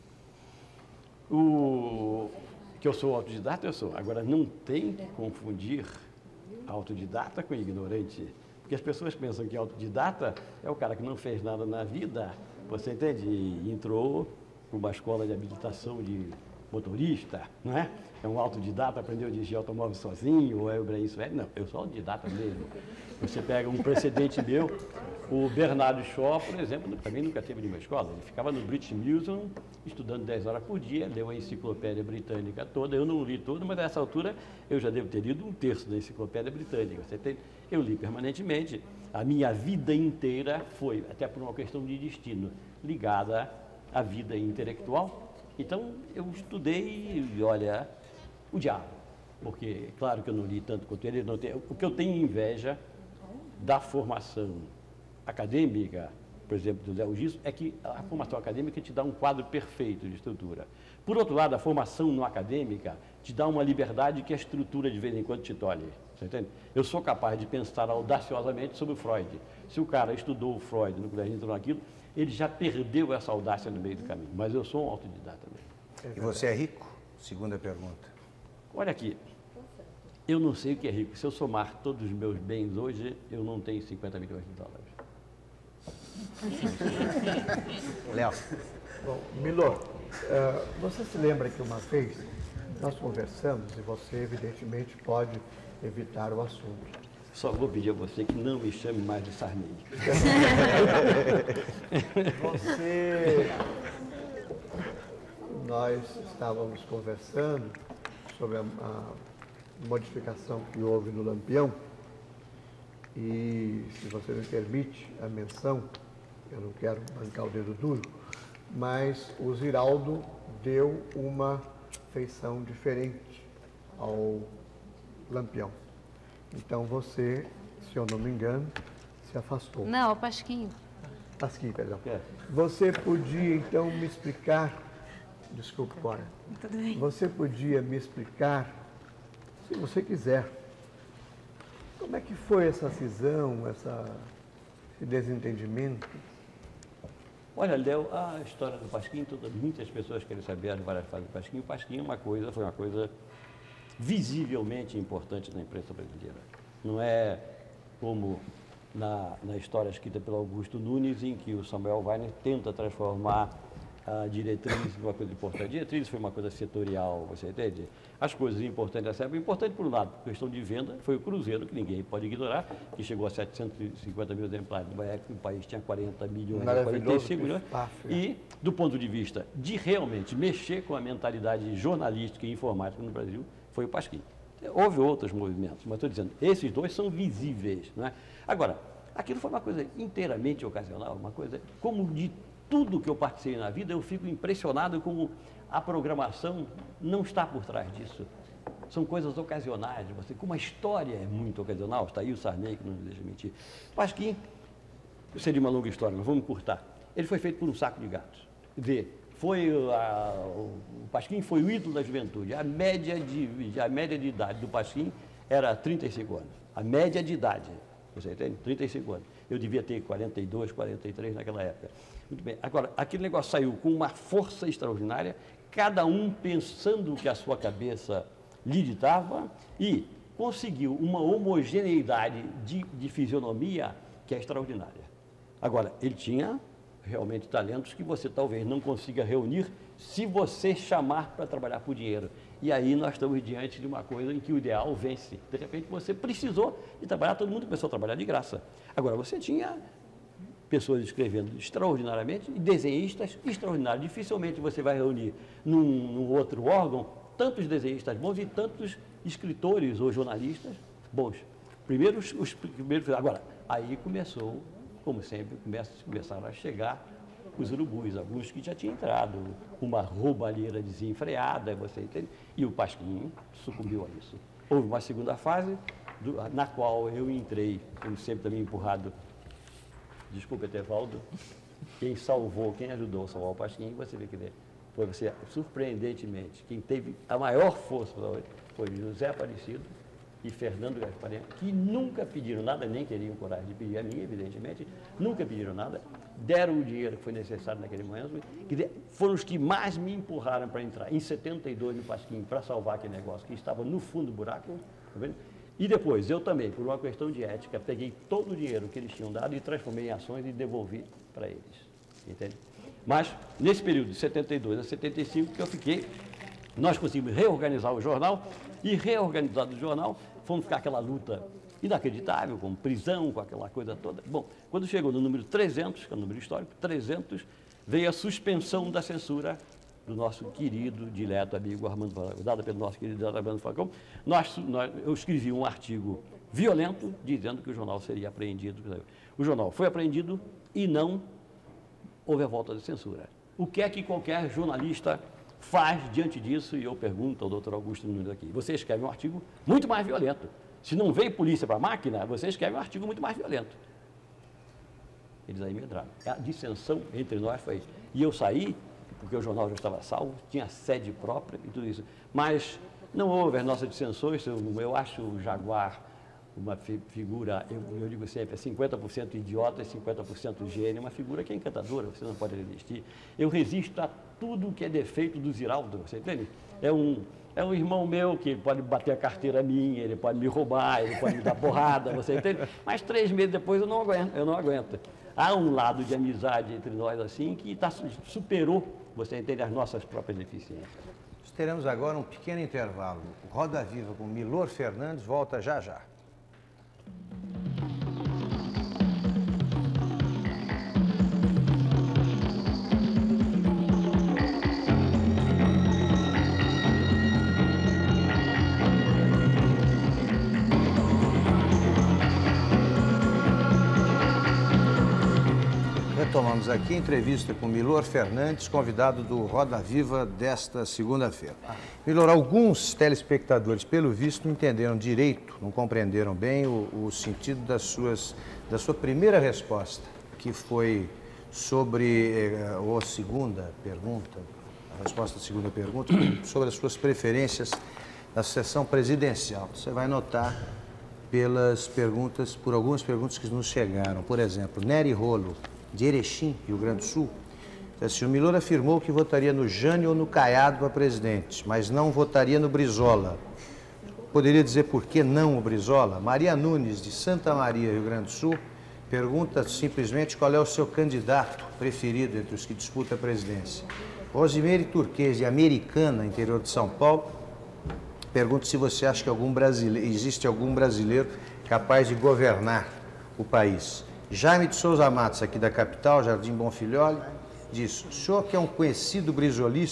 Speaker 2: Que eu sou autodidata, eu sou. Agora, não tem que confundir autodidata com ignorante. Porque as pessoas pensam que autodidata é o cara que não fez nada na vida, você entende? E entrou para uma escola de habilitação de motorista, não é? É um autodidata, aprendeu a dirigir automóvel sozinho, ou é isso? Não, eu sou autodidata mesmo. Você pega um precedente meu, o Bernardo Shaw, por exemplo, também nunca teve nenhuma escola. Ele ficava no British Museum, estudando 10 horas por dia, leu a enciclopédia britânica toda. Eu não li toda, mas nessa altura eu já devo ter lido 1/3 da enciclopédia britânica. Eu li permanentemente. A minha vida inteira foi, até por uma questão de destino, ligada à vida intelectual. Então, eu estudei, olha, o diabo. Porque, claro que eu não li tanto quanto ele. O que eu tenho inveja da formação acadêmica, por exemplo, do Léo Gisso, é que a formação acadêmica te dá um quadro perfeito de estrutura. Por outro lado, a formação não acadêmica te dá uma liberdade que a estrutura de vez em quando te tolhe. Você entende? Eu sou capaz de pensar audaciosamente sobre o Freud. Se o cara estudou o Freud no colégio, entrou naquilo, ele já perdeu essa audácia no meio do caminho. Mas eu sou um autodidata mesmo.
Speaker 1: E você é rico? Segunda pergunta.
Speaker 2: Olha aqui, eu não sei o que é rico. Se eu somar todos os meus bens hoje, eu não tenho 50 milhões de dólares.
Speaker 1: Léo.
Speaker 5: Bom, Milor, você se lembra que uma vez nós conversamos e você evidentemente pode evitar o assunto.
Speaker 2: Só vou pedir a você que não me chame mais de Sarney.
Speaker 5: Nós estávamos conversando sobre a modificação que houve no Lampião e, se você me permite a menção, eu não quero bancar o dedo duro, mas o Ziraldo deu uma feição diferente ao Lampião. Então você, se eu não me engano, se afastou.
Speaker 8: Não, o Pasquinho.
Speaker 5: Pasquinho, perdão. Você podia então me explicar, desculpe, Cora.
Speaker 8: Tudo bem.
Speaker 5: Você podia me explicar, se você quiser, como é que foi essa cisão, esse desentendimento?
Speaker 2: Olha, Léo, a história do Pasquinho, muitas pessoas querem saber as várias fases do Pasquinho. O Pasquinho foi uma coisa visivelmente importante na imprensa brasileira. Não é como na história escrita pelo Augusto Nunes, em que o Samuel Weiner tenta transformar a diretriz numa coisa importante. A diretriz foi uma coisa setorial, você entende? As coisas importantes dessa época, importante por um lado, questão de venda, foi o Cruzeiro, que ninguém pode ignorar, que chegou a 750 mil exemplares, numa época que o país tinha 40 milhões, 45 milhões, e do ponto de vista de realmente mexer com a mentalidade jornalística e informática no Brasil, foi o Pasquim. Houve outros movimentos, mas estou dizendo, esses dois são visíveis. Não é? Agora, aquilo foi uma coisa inteiramente ocasional, uma coisa, como de tudo que eu participei na vida, eu fico impressionado como a programação não está por trás disso. São coisas ocasionais, como a história é muito ocasional, está aí o Sarney que não me deixa mentir. Pasquim, seria uma longa história, mas vamos encurtar. Ele foi feito por um saco de gatos. Vê, o Pasquim foi o ídolo da juventude. A média de idade do Pasquim era 35 anos. A média de idade, você entende? 35 anos. Eu devia ter 42, 43 naquela época. Muito bem. Agora, aquele negócio saiu com uma força extraordinária, cada um pensando o que a sua cabeça lhe ditava e conseguiu uma homogeneidade de fisionomia que é extraordinária. Agora, ele tinha realmente talentos que você talvez não consiga reunir se você chamar para trabalhar por dinheiro. E aí nós estamos diante de uma coisa em que o ideal vence. De repente você precisou de trabalhar, todo mundo começou a trabalhar de graça. Agora, você tinha pessoas escrevendo extraordinariamente e desenhistas extraordinários. Dificilmente você vai reunir num outro órgão tantos desenhistas bons e tantos escritores ou jornalistas bons. Primeiro, agora, aí começou, como sempre, começaram a chegar os urubus, alguns que já tinham entrado, uma roubalheira desenfreada, você entende? E o Pasquim sucumbiu a isso. Houve uma segunda fase, na qual eu entrei, como sempre também empurrado, desculpa, Etevaldo, quem ajudou a salvar o Pasquim, você vê que foi você, surpreendentemente, quem teve a maior força foi José Aparecido e Fernando Gasparini, que nunca pediram nada, nem teriam coragem de pedir a mim, evidentemente, nunca pediram nada, deram o dinheiro que foi necessário naquele momento, foram os que mais me empurraram para entrar em 72 no Pasquim para salvar aquele negócio que estava no fundo do buraco, tá vendo? E depois, eu também, por uma questão de ética, peguei todo o dinheiro que eles tinham dado e transformei em ações e devolvi para eles, entende? Mas, nesse período de 72 a 75, que eu fiquei, nós conseguimos reorganizar o jornal e, reorganizado o jornal, fomos ficar aquela luta inacreditável, com prisão, com aquela coisa toda. Bom, quando chegou no número 300, que é o número histórico, 300, veio a suspensão da censura do nosso querido, dileto amigo Armando Falcão, dada pelo nosso querido Armando Falcão. Eu escrevi um artigo violento, dizendo que o jornal seria apreendido. O jornal foi apreendido e não houve a volta de censura. O que é que qualquer jornalista faz diante disso? E eu pergunto ao doutor Augusto Nunes aqui. Você escreve um artigo muito mais violento. Se não veio polícia para a máquina, você escreve um artigo muito mais violento. Eles aí medraram. A dissensão entre nós foi isso. E eu saí, porque o jornal já estava salvo, tinha sede própria e tudo isso. Mas não houve as nossas dissensões. Eu acho o Jaguar uma figura, eu digo sempre, é 50% idiota e 50% gênio, uma figura que é encantadora, você não pode resistir. Eu resisto a tudo que é defeito do Ziraldo, você entende? É um irmão meu que pode bater a carteira minha, ele pode me roubar, ele pode me dar porrada, você entende? Mas 3 meses depois eu não aguento. Há um lado de amizade entre nós assim que superou, você entende, as nossas próprias deficiências.
Speaker 1: Teremos agora um pequeno intervalo. O Roda Viva com Milor Fernandes volta já já. Retomamos aqui a entrevista com Milor Fernandes, convidado do Roda Viva desta segunda-feira. Milor, alguns telespectadores, pelo visto, não entenderam direito, não compreenderam bem o sentido da sua primeira resposta, que foi sobre a segunda pergunta, a resposta à segunda pergunta, sobre as suas preferências na sessão presidencial. Você vai notar por algumas perguntas que nos chegaram. Por exemplo, Nery Rolo, de Erechim, Rio Grande do Sul, assim, o Milor afirmou que votaria no Jânio ou no Caiado para presidente, mas não votaria no Brizola. Poderia dizer por que não o Brizola? Maria Nunes, de Santa Maria, Rio Grande do Sul, pergunta simplesmente qual é o seu candidato preferido entre os que disputam a presidência. Rosimeire Turquês, de Americana, interior de São Paulo, pergunta se você acha que existe algum brasileiro capaz de governar o país. Jaime de Souza Matos, aqui da capital, Jardim Bonfilholi, diz: o senhor que é um conhecido brizolista,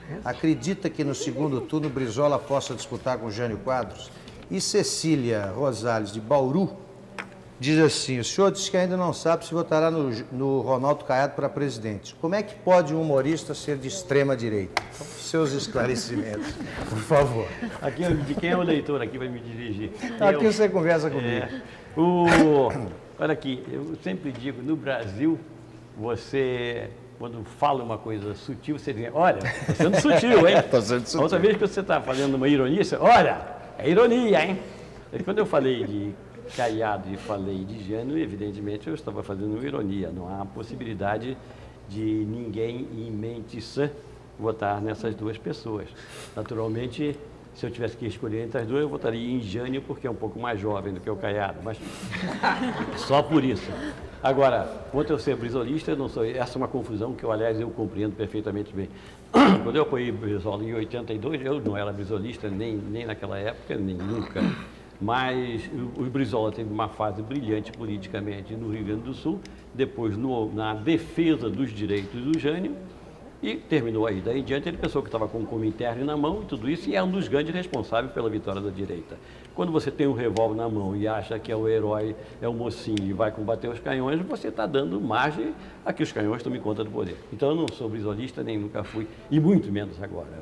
Speaker 1: acredita que no segundo turno Brizola possa disputar com Jânio Quadros? E Cecília Rosales, de Bauru, diz assim: o senhor disse que ainda não sabe se votará no Ronaldo Caiado para presidente. Como é que pode um humorista ser de extrema direita? Seus esclarecimentos, por favor.
Speaker 2: Aqui, de quem é o leitor aqui vai me dirigir?
Speaker 1: Aqui você conversa comigo.
Speaker 2: Olha aqui, eu sempre digo, no Brasil, você, quando fala uma coisa sutil, você diz, olha, está sendo sutil, hein?
Speaker 1: Está sendo sutil.
Speaker 2: Outra vez que você está fazendo uma ironia, você, olha, é ironia, hein? E quando eu falei de Caiado e falei de Jânio, evidentemente eu estava fazendo uma ironia. Não há possibilidade de ninguém em mente sã votar nessas duas pessoas. Naturalmente, se eu tivesse que escolher entre as duas, eu votaria em Jânio, porque é um pouco mais jovem do que o Caiado, mas só por isso. Agora, quanto eu ser brizolista, eu não sou. Essa é uma confusão que, aliás, eu compreendo perfeitamente bem. Quando eu apoiei Brizola em 82, eu não era brizolista nem naquela época, nem nunca. Mas o Brizola teve uma fase brilhante politicamente no Rio Grande do Sul, depois na defesa dos direitos do Jânio, e terminou aí. Daí em diante ele pensou que estava com o Comintern na mão e tudo isso, e é um dos grandes responsáveis pela vitória da direita. Quando você tem um revólver na mão e acha que é o herói, é o mocinho e vai combater os canhões, você está dando margem a que os canhões tomem conta do poder. Então eu não sou brizolista, nem nunca fui, e muito menos agora.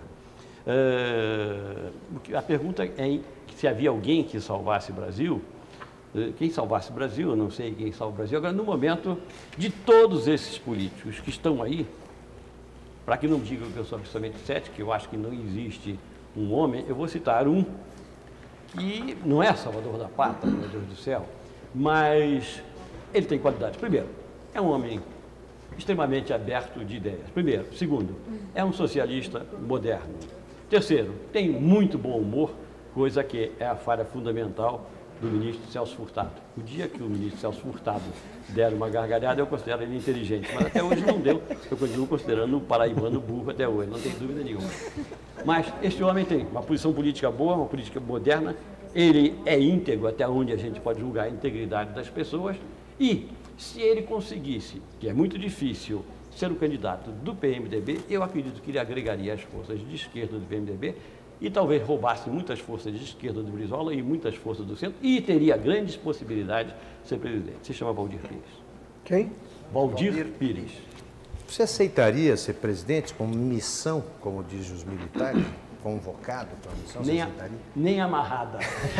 Speaker 2: A pergunta é se havia alguém que salvasse o Brasil. Quem salvasse o Brasil, eu não sei quem salva o Brasil. Agora, no momento, de todos esses políticos que estão aí, para que não digam que eu sou absolutamente cético, que eu acho que não existe um homem, eu vou citar um que não é salvador da pátria, meu Deus do céu, mas ele tem qualidades. Primeiro, é um homem extremamente aberto de ideias. Primeiro. Segundo, é um socialista moderno. Terceiro, tem muito bom humor, coisa que é a falha fundamental do ministro Celso Furtado. O dia que o ministro Celso Furtado der uma gargalhada, eu considero ele inteligente, mas até hoje não deu. Eu continuo considerando o paraibano burro até hoje, não tem dúvida nenhuma. Mas este homem tem uma posição política boa, uma política moderna, ele é íntegro até onde a gente pode julgar a integridade das pessoas, e se ele conseguisse, que é muito difícil, ser o candidato do PMDB, eu acredito que ele agregaria as forças de esquerda do PMDB e talvez roubasse muitas forças de esquerda do Brizola e muitas forças do centro e teria grandes possibilidades de ser presidente. Se chama Valdir Pires.
Speaker 5: Quem?
Speaker 2: Valdir Pires.
Speaker 1: Você aceitaria ser presidente com missão, como dizem os militares? Convocado para a missão?
Speaker 2: Nem amarrada.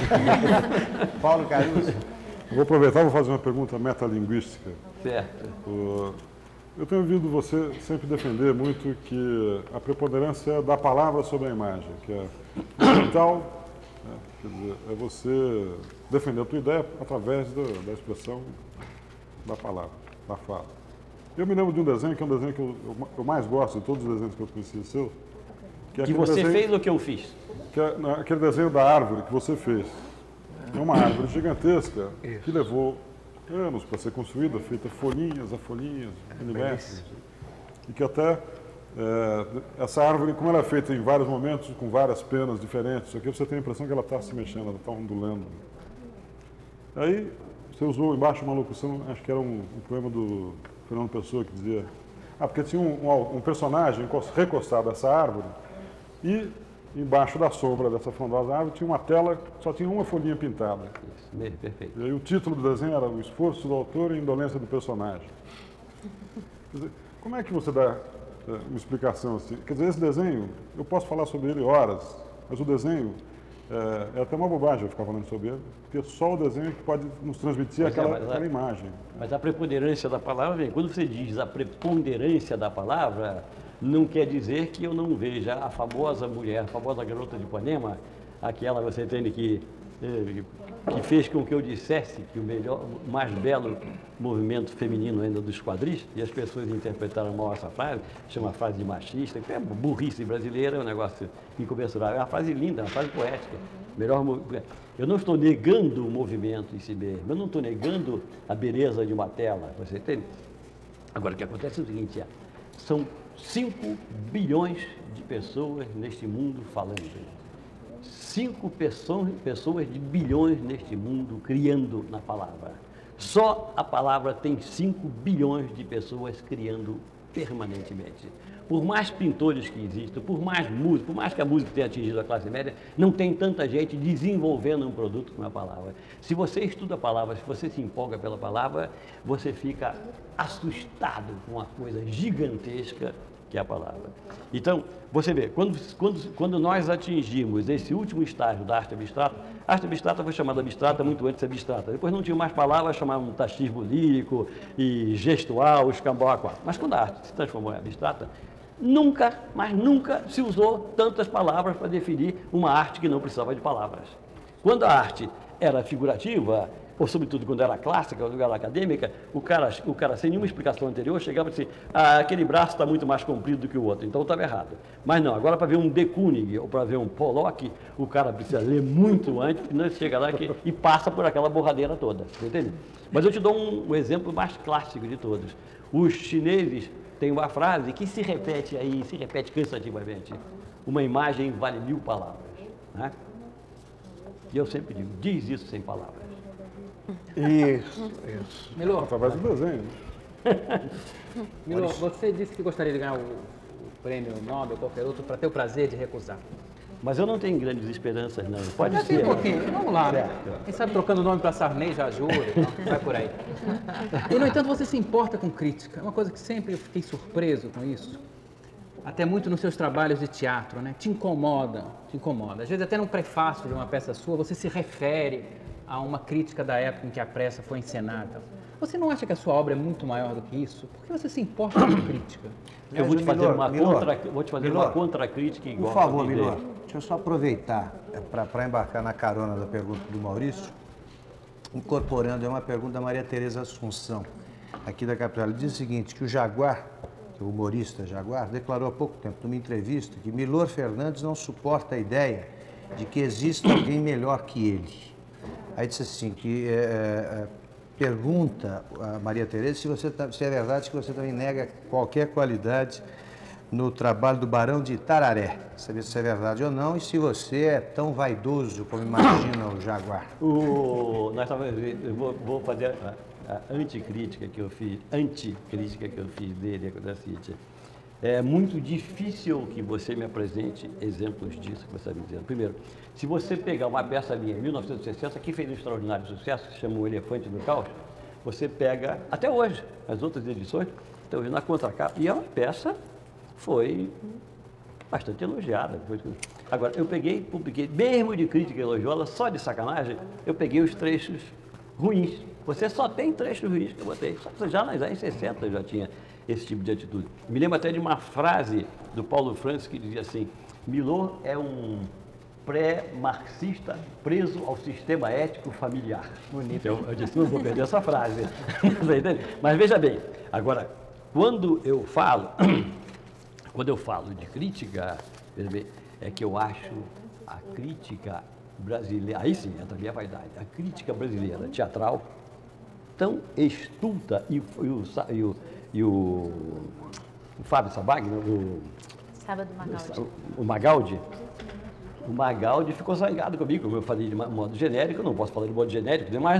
Speaker 1: Paulo Caruso.
Speaker 11: Eu vou aproveitar e vou fazer uma pergunta metalinguística.
Speaker 2: Certo.
Speaker 11: Eu tenho ouvido você sempre defender muito que a preponderância da palavra sobre a imagem, que é fundamental, né? Quer dizer, é você defender a tua ideia através da expressão da palavra, da fala. Eu me lembro de um desenho, que é um desenho que eu mais gosto de todos os desenhos que eu conheci seu.
Speaker 2: Que você desenho, fez ou que eu fiz?
Speaker 11: Que é aquele desenho da árvore que você fez. É uma árvore gigantesca que levou anos para ser construída, feita folhinhas a folhinhas, milimétros. E que até essa árvore, como ela é feita em vários momentos, com várias penas diferentes, aqui você tem a impressão que ela está se mexendo, ela está ondulando. Aí você usou embaixo uma locução, acho que era um poema do Fernando Pessoa, que dizia, porque tinha um personagem recostado a essa árvore e embaixo da sombra dessa frondosa árvore tinha uma tela que só tinha uma folhinha pintada.
Speaker 2: Isso, perfeito.
Speaker 11: E aí o título do desenho era O Esforço do Autor e a Indolência do Personagem. Quer dizer, como é que você dá uma explicação assim? Quer dizer, esse desenho, eu posso falar sobre ele horas, mas o desenho é até uma bobagem eu ficar falando sobre ele, porque só o desenho que pode nos transmitir aquela imagem.
Speaker 2: Mas a preponderância da palavra, quando você diz a preponderância da palavra, não quer dizer que eu não veja a famosa mulher, a famosa garota de Ipanema, aquela, você entende, que fez com que eu dissesse que o mais belo movimento feminino ainda dos quadris, e as pessoas interpretaram mal essa frase, chama a frase de machista, que é burrice brasileira, é um negócio incomensurável. É uma frase linda, é uma frase poética. Eu não estou negando o movimento em si mesmo, eu não estou negando a beleza de uma tela, você entende? Agora, o que acontece é o seguinte, são 5 bilhões de pessoas neste mundo falando. 5 pessoas de bilhões neste mundo criando na palavra. Só a palavra tem 5 bilhões de pessoas criando permanentemente. Por mais pintores que existam, por mais músicos, por mais que a música tenha atingido a classe média, não tem tanta gente desenvolvendo um produto como a palavra. Se você estuda a palavra, se você se empolga pela palavra, você fica assustado com uma coisa gigantesca que é a palavra. Então, você vê, quando nós atingimos esse último estágio da arte abstrata, a arte abstrata foi chamada abstrata muito antes de abstrata. Depois não tinha mais palavras, chamavam taxismo lírico e gestual, escambau aquático. Mas quando a arte se transformou em abstrata, nunca, mas nunca se usou tantas palavras para definir uma arte que não precisava de palavras. Quando a arte era figurativa, ou sobretudo quando era clássica, quando era acadêmica, o cara sem nenhuma explicação anterior chegava e disse, aquele braço está muito mais comprido do que o outro, então estava errado. Mas não, agora para ver um de Kooning ou para ver um Pollock, o cara precisa ler muito antes, senão ele chega lá e passa por aquela borradeira toda, entende? Mas eu te dou um exemplo mais clássico de todos. Os chineses têm uma frase que se repete aí, se repete cansativamente. Uma imagem vale 1000 palavras. Né? E eu sempre digo, diz isso sem palavras.
Speaker 5: Isso.
Speaker 10: Milor,
Speaker 11: através do desenho.
Speaker 10: Milor, você disse que gostaria de ganhar o prêmio Nobel ou qualquer outro para ter o prazer de recusar.
Speaker 2: Mas eu não tenho grandes esperanças, não. Pode
Speaker 10: já
Speaker 2: ser.
Speaker 10: Tem um pouquinho. Vamos lá, né? Quem sabe trocando o nome para Sarney já ajuda, vai por aí. E, no entanto, você se importa com crítica. É uma coisa que sempre eu fiquei surpreso com isso. Até muito nos seus trabalhos de teatro, né? Te incomoda, te incomoda. Às vezes até no prefácio de uma peça sua, você se refere a uma crítica da época em que a peça foi encenada. Você não acha que a sua obra é muito maior do que isso? Por que você se importa com crítica?
Speaker 2: Eu vou te fazer uma contra-crítica igual.
Speaker 1: Por favor, Milor, deixa eu só aproveitar para embarcar na carona da pergunta do Maurício, incorporando uma pergunta da Maria Tereza Assunção, aqui da capital. Ele diz o seguinte, que o Jaguar, que é o humorista Jaguar, declarou há pouco tempo, numa entrevista, que Milor Fernandes não suporta a ideia de que exista alguém melhor que ele. Aí disse assim, que pergunta a Maria Tereza se é verdade que você também nega qualquer qualidade no trabalho do Barão de Itararé. Saber se é verdade ou não e se você é tão vaidoso como imagina o Jaguar.
Speaker 2: Eu vou fazer a anticrítica que eu fiz dele, da Cíntia. É muito difícil que você me apresente exemplos disso que você está me dizendo. Primeiro, se você pegar uma peça minha em 1960, que fez um extraordinário sucesso, que se chama O Elefante do Caos, você pega, até hoje, as outras edições, até hoje, na contracapa, e é uma peça, foi bastante elogiada. Agora, eu publiquei, mesmo de crítica elogiosa, só de sacanagem, eu peguei os trechos ruins. Você só tem trechos ruins que eu botei. Já em 60 eu já tinha esse tipo de atitude. Me lembro até de uma frase do Paulo Francis que dizia assim, Milor é um pré-marxista preso ao sistema ético familiar. Bonito. Eu disse, não vou perder essa frase. Mas veja bem, agora, quando eu falo de crítica, veja bem, é que eu acho a crítica brasileira, aí sim, entra a minha vaidade, a crítica brasileira teatral tão estulta e o Fábio Sabag, o Magaldi, ficou zangado comigo, como eu falei de modo genérico, não posso falar de modo genérico, mas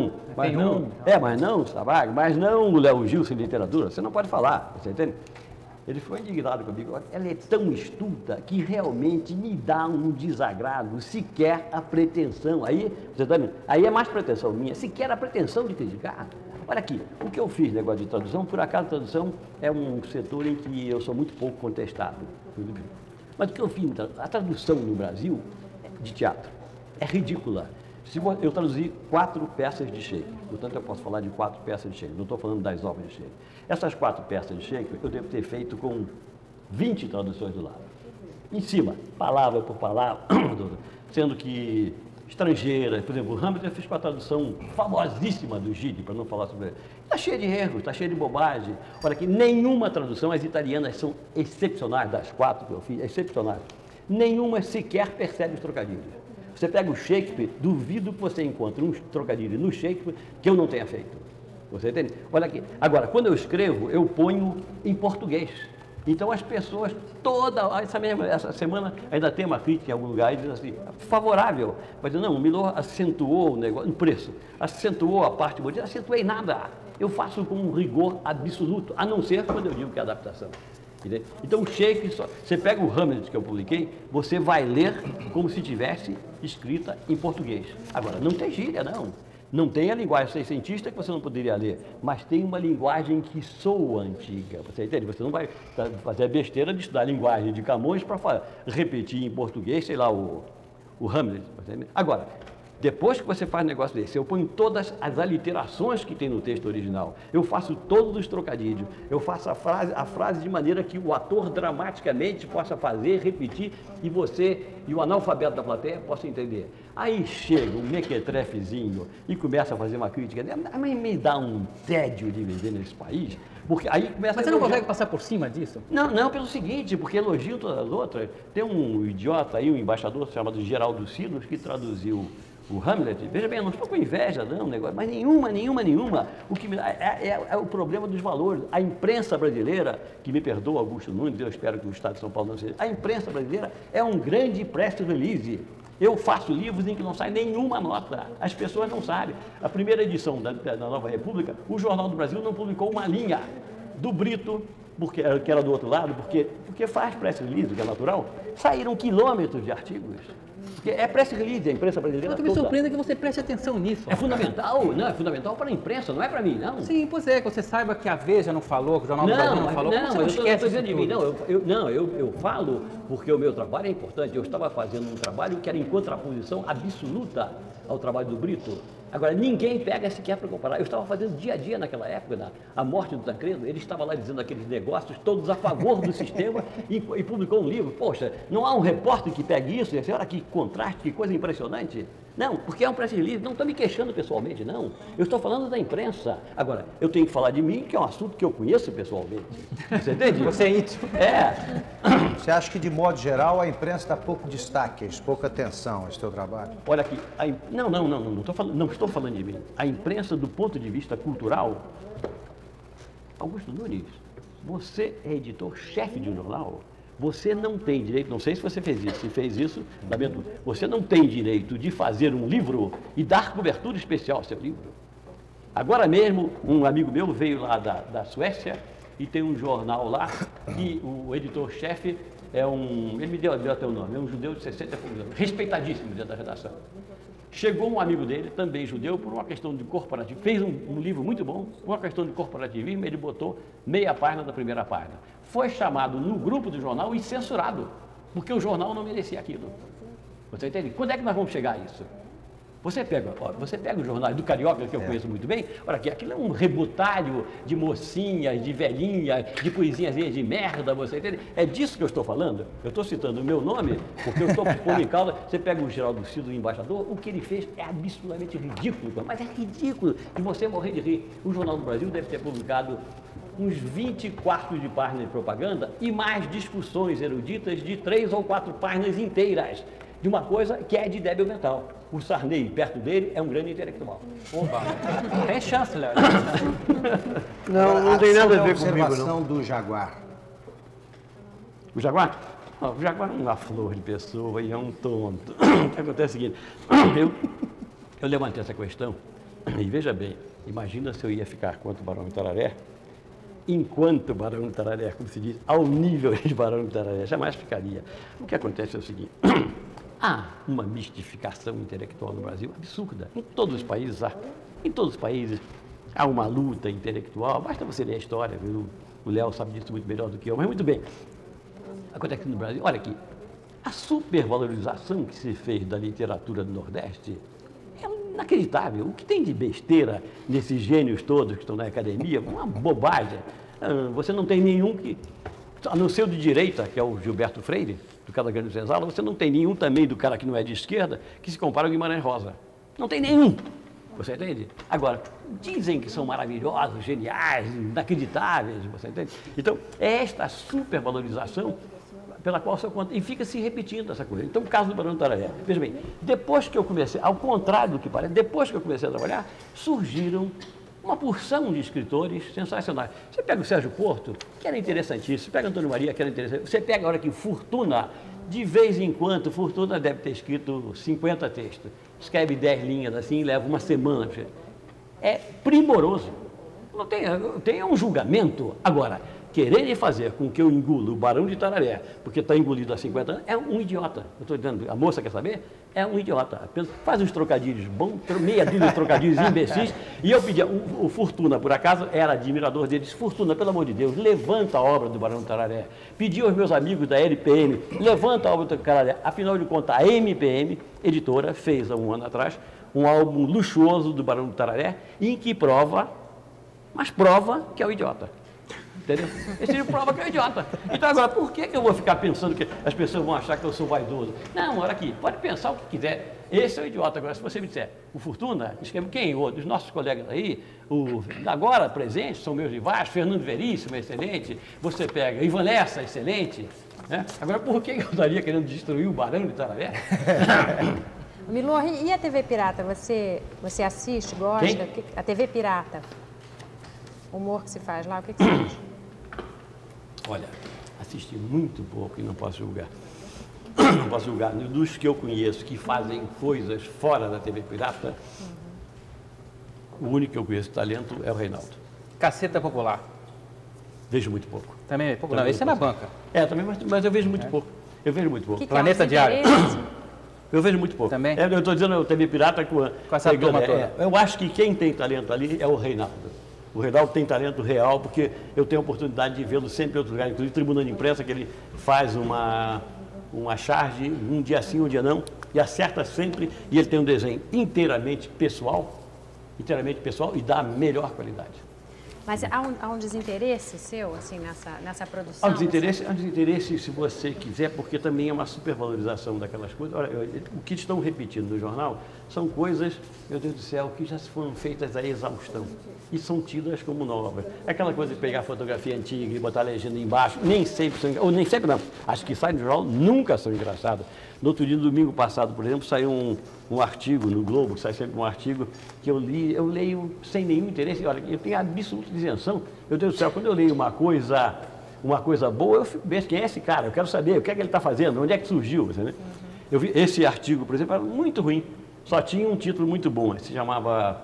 Speaker 2: não, Sabag, mas não o Léo Gilson em literatura, você não pode falar, você entende? Ele foi indignado comigo, ela é tão estulta que realmente me dá um desagrado, sequer a pretensão, aí é mais pretensão minha, sequer a pretensão de criticar. Olha aqui, o que eu fiz negócio de tradução, por acaso a tradução é um setor em que eu sou muito pouco contestado. Mas o que eu fiz, a tradução no Brasil de teatro é ridícula. Eu traduzi 4 peças de Shakespeare, portanto eu posso falar de 4 peças de Shakespeare, não estou falando das obras de Shakespeare. Essas 4 peças de Shakespeare eu devo ter feito com 20 traduções do lado. Em cima, palavra por palavra, sendo que estrangeiras, por exemplo, o Hamlet eu fiz com a tradução famosíssima do Gide, para não falar sobre ele. Está cheio de erros, está cheio de bobagem. Olha que nenhuma tradução, as italianas são excepcionais, das 4 que eu fiz, excepcionais. Nenhuma sequer percebe os trocadilhos. Você pega o Shakespeare, duvido que você encontre um trocadilho no Shakespeare que eu não tenha feito. Você entende? Olha aqui. Agora, quando eu escrevo, eu ponho em português. Então as pessoas, essa semana ainda tem uma crítica em algum lugar e diz assim, favorável. Mas não, o Milor acentuou o negócio, no preço, acentuou a parte bonita, acentuei nada. eu faço com um rigor absoluto, a não ser quando eu digo que é adaptação. Entendeu? Então, o Shakespeare, você pega o Hamlet que eu publiquei, você vai ler como se tivesse escrita em português. Agora, não tem gíria, não. Não tem a linguagem seiscentista que você não poderia ler, mas tem uma linguagem que soa antiga. Você entende? Você não vai fazer a besteira de estudar a linguagem de Camões para repetir em português, sei lá, o Hamlet. Agora, depois que você faz um negócio desse, eu ponho todas as aliterações que tem no texto original, eu faço todos os trocadilhos, eu faço a frase de maneira que o ator dramaticamente possa fazer, repetir, e você e o analfabeto da plateia possa entender. Aí chega um mequetrefezinho e começa a fazer uma crítica, mas me dá um tédio de viver nesse país, porque aí começa.
Speaker 10: Mas você não consegue passar por cima disso?
Speaker 2: Não, pelo seguinte, porque elogio todas as outras. Tem um idiota aí, um embaixador chamado Geraldo Silos, que traduziu o Hamlet. Veja bem, eu não estou com inveja, não, negócio, mas nenhuma. O que me dá é o problema dos valores. A imprensa brasileira, que me perdoa, Augusto Nunes, eu espero que o Estado de São Paulo não seja. A imprensa brasileira é um grande press release. Eu faço livros em que não sai nenhuma nota. As pessoas não sabem. A primeira edição da Nova República, o Jornal do Brasil não publicou uma linha do Brito, que era do outro lado, porque faz press release, que é natural. Saíram quilômetros de artigos. Porque é press release, a imprensa brasileira.
Speaker 10: Eu me surpreendo que você preste atenção nisso.
Speaker 2: É fundamental, não, é fundamental para a imprensa, não é para mim, não.
Speaker 10: Sim, pois é, que você saiba que a Veja não falou, que o Jornal do Brasil não falou,
Speaker 2: não,
Speaker 10: você não esquece
Speaker 2: eu estou dizendo de mim, eu falo porque o meu trabalho é importante. Eu estava fazendo um trabalho que era em contraposição absoluta ao trabalho do Brito. Agora, ninguém pega sequer para comparar. Eu estava fazendo dia a dia naquela época, a morte do Tancredo, ele estava lá dizendo aqueles negócios todos a favor do sistema e publicou um livro. Poxa, não há um repórter que pegue isso e diz, olha que contraste, que coisa impressionante. Não, porque é um press release, não estou me queixando pessoalmente, não. Eu estou falando da imprensa. Agora, eu tenho que falar de mim, que é um assunto que eu conheço pessoalmente. Você entende?
Speaker 10: Você é íntimo.
Speaker 1: Você acha que, de modo geral, a imprensa dá pouco destaque, pouca atenção a esse teu trabalho?
Speaker 2: Olha aqui, não estou falando de mim. A imprensa, do ponto de vista cultural, Augusto Nunes, você é editor-chefe de um jornal, você não tem direito, não sei se você fez isso, se fez isso, lamento, você não tem direito de fazer um livro e dar cobertura especial ao seu livro. Agora mesmo, um amigo meu veio lá da Suécia e tem um jornal lá e o editor-chefe ele me deu até o nome, é um judeu de 60 anos, respeitadíssimo dentro da redação. Chegou um amigo dele, também judeu, por uma questão de corporativismo, fez um livro muito bom, por uma questão de corporativismo, ele botou meia página da primeira página. Foi chamado no grupo do jornal e censurado, porque o jornal não merecia aquilo. Você entende? Quando é que nós vamos chegar a isso? Você pega o jornal do Carioca, que eu conheço muito bem, olha aqui, aquilo é um rebutalho de mocinhas, de velhinhas, de coisinhas de merda, você entende? É disso que eu estou falando. Eu estou citando o meu nome, porque eu estou pondo em causa. Você pega o Geraldo Silos, o embaixador, o que ele fez é absolutamente ridículo, mas é ridículo de você morrer de rir. O Jornal do Brasil deve ter publicado uns 20 quartos de página de propaganda e mais discussões eruditas de 3 ou 4 páginas inteiras de uma coisa que é de débil mental. O Sarney, perto dele, é um grande intelectual.
Speaker 10: Opa, tem chance, Léo.
Speaker 5: Não tem nada a ver comigo, não.
Speaker 1: Observação do Jaguar.
Speaker 2: O Jaguar? O Jaguar é uma flor de pessoa e é um tonto. O que acontece é o seguinte, eu levantei essa questão e veja bem, imagina se eu ia ficar quanto Barão de Tararé, enquanto Barão de Tararé, como se diz, ao nível de Barão de Tararé, jamais ficaria. O que acontece é o seguinte, há uma mistificação intelectual no Brasil absurda. Em todos os países há. Em todos os países há uma luta intelectual. Basta você ler a história, viu? O Léo sabe disso muito melhor do que eu. Mas muito bem. Acontece que no Brasil, olha aqui, a supervalorização que se fez da literatura do Nordeste é inacreditável. O que tem de besteira nesses gênios todos que estão na academia, uma bobagem. Você não tem nenhum que, a não ser o de direita, que é o Gilberto Freire, do cara da Grande Senzala, você não tem nenhum também do cara que não é de esquerda, que se compara ao Guimarães Rosa. Não tem nenhum. Você entende? Agora, dizem que são maravilhosos, geniais, inacreditáveis, você entende? Então, é esta supervalorização pela qual você conta, e fica se repetindo essa coisa. Então, o caso do Barão de Tararé. Veja bem, depois que eu comecei, ao contrário do que parece, depois que eu comecei a trabalhar, surgiram uma porção de escritores sensacionais. Você pega o Sérgio Porto, que era interessantíssimo, você pega Antônio Maria, que era interessante, você pega a hora que Fortuna, de vez em quando, Fortuna deve ter escrito 50 textos, escreve 10 linhas assim, leva uma semana. É primoroso. Não tem um julgamento. Agora, quererem fazer com que eu engula o Barão de Itararé, porque está engolido há 50 anos, é um idiota. Eu estou dizendo, a moça quer saber? É um idiota. Faz uns trocadilhos bons, meia dúzia de trocadilhos imbecis, e eu pedi, o Fortuna, por acaso, era admirador deles. Fortuna, pelo amor de Deus, levanta a obra do Barão de Itararé. Pedi aos meus amigos da LPM, levanta a obra do Itararé. Afinal de contas, a MPM, editora, fez há um ano atrás, um álbum luxuoso do Barão de Itararé, em que prova que é o idiota. Entendeu? Esse livro prova que é um idiota. Então agora, por que eu vou ficar pensando que as pessoas vão achar que eu sou vaidoso? Não, olha aqui, pode pensar o que quiser. Esse é o idiota. Agora, se você me disser, o Fortuna, escreve quem? O dos nossos colegas aí, agora presentes, são meus rivais, Fernando Veríssimo, excelente. Você pega Ivan Lessa, excelente. Né? Agora, por que eu estaria querendo destruir o Barão de Itararé?
Speaker 7: Milor, e a TV Pirata? Você assiste, gosta?
Speaker 2: Quem?
Speaker 7: A TV Pirata. O humor que se faz lá, o que você acha?
Speaker 2: Olha, assisti muito pouco e não posso julgar. Não posso julgar. Dos que eu conheço que fazem coisas fora da TV Pirata, o único que eu conheço talento é o Reinaldo.
Speaker 10: Caceta Popular.
Speaker 2: Vejo muito pouco.
Speaker 10: Também é pouco? Não, esse é na banca.
Speaker 2: É, também, mas eu vejo muito pouco. Eu vejo muito pouco.
Speaker 10: Planeta Diário.
Speaker 2: Eu vejo muito pouco.
Speaker 10: Também?
Speaker 2: Eu estou dizendo TV Pirata com
Speaker 10: essa turma toda.
Speaker 2: Eu acho que quem tem talento ali é o Reinaldo. O Reinaldo tem talento real, porque eu tenho a oportunidade de vê-lo sempre em outro lugar, inclusive tribuna de imprensa, que ele faz uma charge, um dia sim, um dia não, e acerta sempre, e ele tem um desenho inteiramente pessoal e da melhor qualidade.
Speaker 7: Mas há um desinteresse seu, assim, nessa produção?
Speaker 2: Há um desinteresse, se você quiser, porque também é uma supervalorização daquelas coisas. Olha, o que estão repetindo no jornal são coisas, meu Deus do céu, que já foram feitas à exaustão e são tidas como novas. Aquela coisa de pegar fotografia antiga e botar a legenda embaixo, nem sempre são, ou nem sempre não, as que saem no jornal nunca são engraçadas. No outro dia, no domingo passado, por exemplo, saiu um artigo no Globo, que sai sempre um artigo, que eu leio sem nenhum interesse. Olha, eu tenho absoluta isenção. Meu Deus do céu, quando eu leio uma coisa boa, eu fico bem, quem é esse cara? Eu quero saber o que é que ele está fazendo, onde é que surgiu. Você, né? Eu vi esse artigo, por exemplo, era muito ruim. Só tinha um título muito bom, se chamava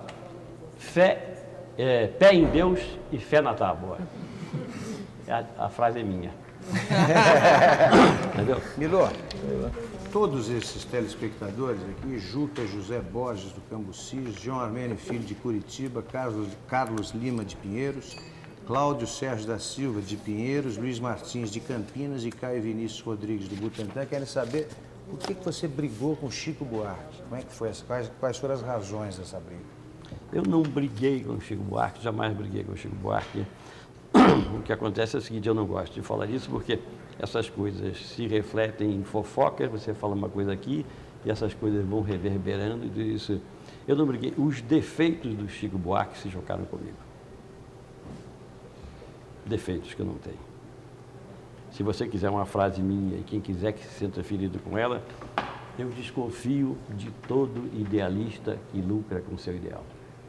Speaker 2: Pé em Deus e Fé na Tábua. A frase é minha. Entendeu?
Speaker 1: Milor, todos esses telespectadores aqui, Juca José Borges do Cambucis, João Armênio Filho de Curitiba, Carlos Lima de Pinheiros, Cláudio Sérgio da Silva de Pinheiros, Luiz Martins de Campinas e Caio Vinícius Rodrigues do Butantã, querem saber por que você brigou com Chico Buarque? Como é que foi? Quais foram as razões dessa briga?
Speaker 2: Eu não briguei com o Chico Buarque, jamais briguei com o Chico Buarque. O que acontece é o seguinte, eu não gosto de falar isso porque essas coisas se refletem em fofocas, você fala uma coisa aqui e essas coisas vão reverberando e isso. Eu não briguei. Os defeitos do Chico Buarque se chocaram comigo. Defeitos que eu não tenho. Se você quiser uma frase minha e quem quiser que se sinta ferido com ela, eu desconfio de todo idealista que lucra com seu ideal.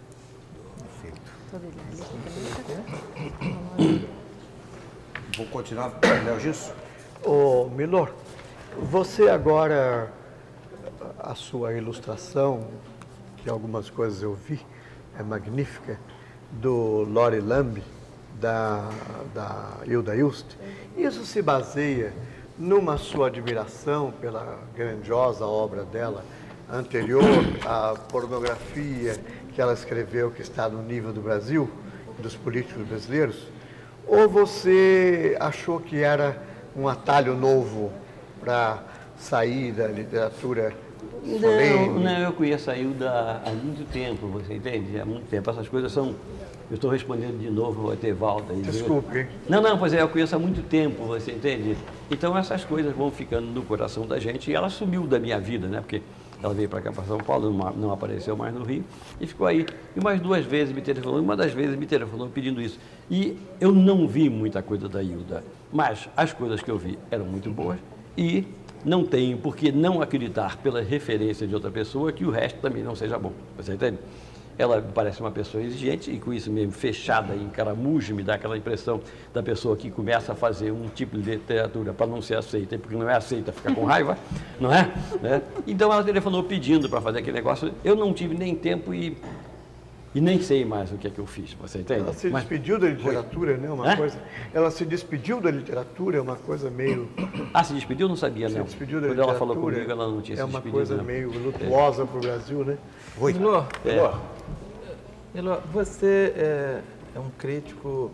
Speaker 1: Vou continuar, Léo Gisso.
Speaker 5: Ô, Milor, você agora, a sua ilustração, que algumas coisas eu vi, é magnífica, do Lori Lambe, da Hilda Hilst, isso se baseia numa sua admiração pela grandiosa obra dela, anterior à pornografia que ela escreveu, que está no nível do Brasil, dos políticos brasileiros, ou você achou que era um atalho novo para sair da literatura solene?
Speaker 2: Não, eu conheço a Hilda há muito tempo, você entende? Há muito tempo. Essas coisas são... Eu estou respondendo de novo ao Etevaldo.
Speaker 5: Desculpe.
Speaker 2: Não, pois é, eu conheço há muito tempo, você entende? Então essas coisas vão ficando no coração da gente e ela sumiu da minha vida, né? Porque ela veio para cá, para São Paulo, não apareceu mais no Rio e ficou aí. E mais duas vezes me telefonou, uma das vezes me telefonou pedindo isso. E eu não vi muita coisa da Hilda, mas as coisas que eu vi eram muito boas e não tenho por que não acreditar pela referência de outra pessoa que o resto também não seja bom, você entende? Ela me parece uma pessoa exigente e com isso mesmo fechada em caramujo, me dá aquela impressão da pessoa que começa a fazer um tipo de literatura para não ser aceita, porque não é aceita, fica com raiva, não é? Então ela telefonou pedindo para fazer aquele negócio, eu não tive nem tempo e E nem sei mais o que é que eu fiz, você entende?
Speaker 5: Ela se despediu da literatura, né? Uma coisa. Ela se despediu da literatura, é uma coisa meio.
Speaker 2: Ah, se despediu? Não sabia, não.
Speaker 5: Se despediu da
Speaker 2: Quando
Speaker 5: literatura.
Speaker 2: ela falou comigo, ela não tinha se despedido.
Speaker 5: É uma coisa
Speaker 2: não.
Speaker 5: meio lutuosa para o Brasil, né?
Speaker 1: Oi.
Speaker 6: Milor, você é um crítico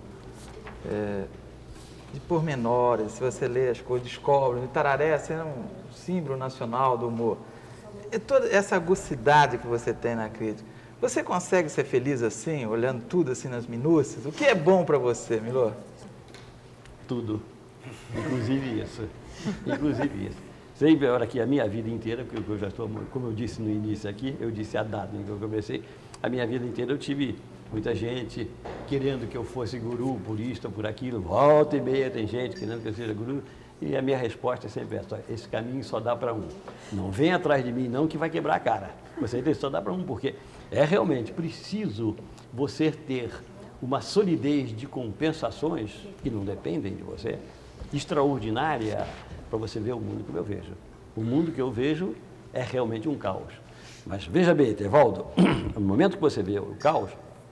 Speaker 6: de pormenores. Se você lê as coisas, descobre. O Tararé, você é um símbolo nacional do humor. E toda essa agucidade que você tem na crítica, você consegue ser feliz assim, olhando tudo assim nas minúcias? O que é bom para você, Milor?
Speaker 2: Tudo. Inclusive isso. Inclusive isso. Sempre, a hora que a minha vida inteira, porque eu já estou, como eu disse no início aqui, eu disse a data em que eu comecei, a minha vida inteira eu tive muita gente querendo que eu fosse guru, por isto ou por aquilo, volta e meia tem gente querendo que eu seja guru, e a minha resposta é sempre essa: esse caminho só dá para um. Não vem atrás de mim não, que vai quebrar a cara. Você entende? Só dá para um, porque é realmente preciso você ter uma solidez de compensações que não dependem de você, extraordinária, para você ver o mundo como eu vejo. O mundo que eu vejo é realmente um caos. Mas veja bem, Etevaldo, no momento que você vê o caos,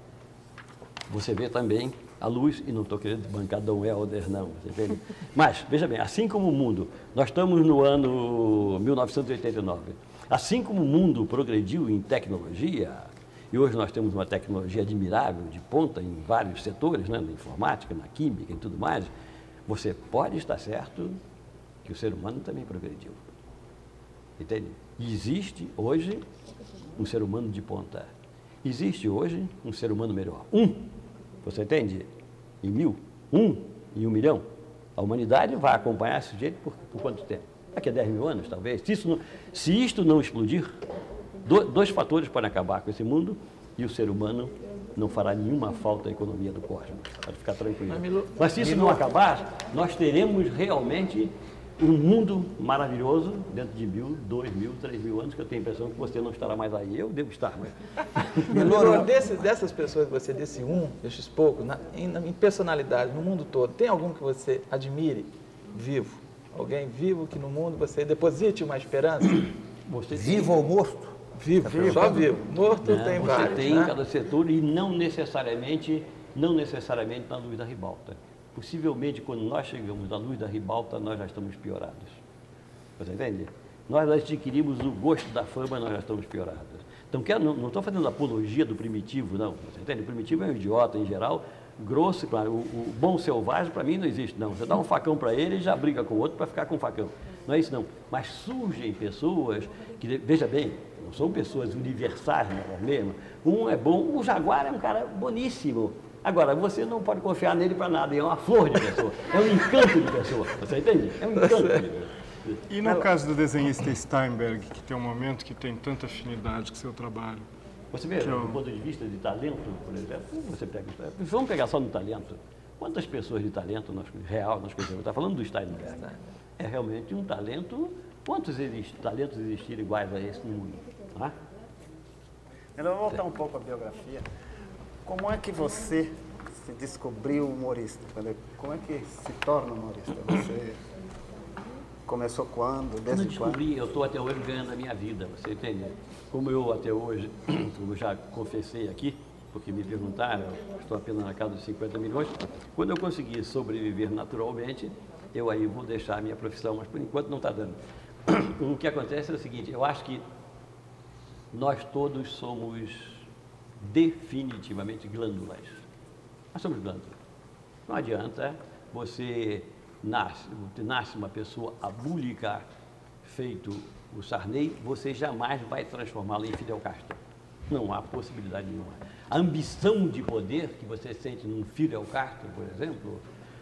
Speaker 2: você vê também a luz, e não estou querendo bancar Dom Helder, não, você entende? Mas, veja bem, assim como o mundo, nós estamos no ano 1989, assim como o mundo progrediu em tecnologia, e hoje nós temos uma tecnologia admirável, de ponta em vários setores, né, na informática, na química e tudo mais, você pode estar certo que o ser humano também progrediu. Entende? E existe hoje um ser humano de ponta. Existe hoje um ser humano melhor. Você entende? Em 1000, em 1 milhão. A humanidade vai acompanhar esse jeito por quanto tempo? Daqui a 10 mil anos, talvez. Se isto não explodir, dois fatores podem acabar com esse mundo e o ser humano não fará nenhuma falta à economia do cosmos. Pode ficar tranquilo. Mas se isso não acabar, nós teremos realmente um mundo maravilhoso dentro de 1000, 2000, 3000 anos, que eu tenho a impressão que você não estará mais aí. Eu devo estar, mas...
Speaker 6: Milor, dessas pessoas que você disse, desses poucos, em personalidade, no mundo todo, tem algum que você admire vivo? Alguém vivo que no mundo você deposite uma esperança?
Speaker 1: Vivo ou morto?
Speaker 6: Vivo, só vivo. Morto tem vários.
Speaker 2: Você tem em cada setor e não necessariamente na luz da ribalta. Possivelmente, quando nós chegamos à luz da ribalta, nós já estamos piorados. Você entende? Nós adquirimos o gosto da fama, nós já estamos piorados. Então, não estou fazendo apologia do primitivo, não. Você entende? O primitivo é um idiota, em geral, grosso, claro. O bom selvagem, para mim, não existe, não. Você dá um facão para ele e já briga com o outro para ficar com o facão. Não é isso, não. Mas surgem pessoas que, veja bem, não são pessoas universais, não é mesmo? Um é bom, o Jaguar é um cara boníssimo. Agora, você não pode confiar nele para nada, é uma flor de pessoa, é um encanto de pessoa, você entende? É um encanto de pessoa.
Speaker 9: E no caso do desenhista Steinberg, que tem um momento que tem tanta afinidade com o seu trabalho?
Speaker 2: Você vê, do ponto de vista de talento, por exemplo, você pega, vamos pegar só no talento. Quantas pessoas de talento nós conhecemos? Está falando do Steinberg. É realmente um talento. Quantos talentos existiram iguais a esse no mundo? Ah?
Speaker 4: Eu vou voltar um pouco à biografia. Como é que você se descobriu humorista? Como é que se torna humorista? Você começou quando? Desde
Speaker 2: quando eu descobri, eu estou até hoje ganhando a minha vida, você entende? Como eu até hoje, como eu já confessei aqui, porque me perguntaram, estou apenas na casa dos 50 milhões, quando eu conseguir sobreviver naturalmente, eu aí vou deixar a minha profissão, mas por enquanto não está dando. O que acontece é o seguinte, eu acho que nós todos somos definitivamente glândulas. Nós somos glândulas. Não adianta você nasce uma pessoa abúlica, feito o Sarney, você jamais vai transformá-la em Fidel Castro. Não há possibilidade nenhuma. A ambição de poder que você sente num Fidel Castro, por exemplo,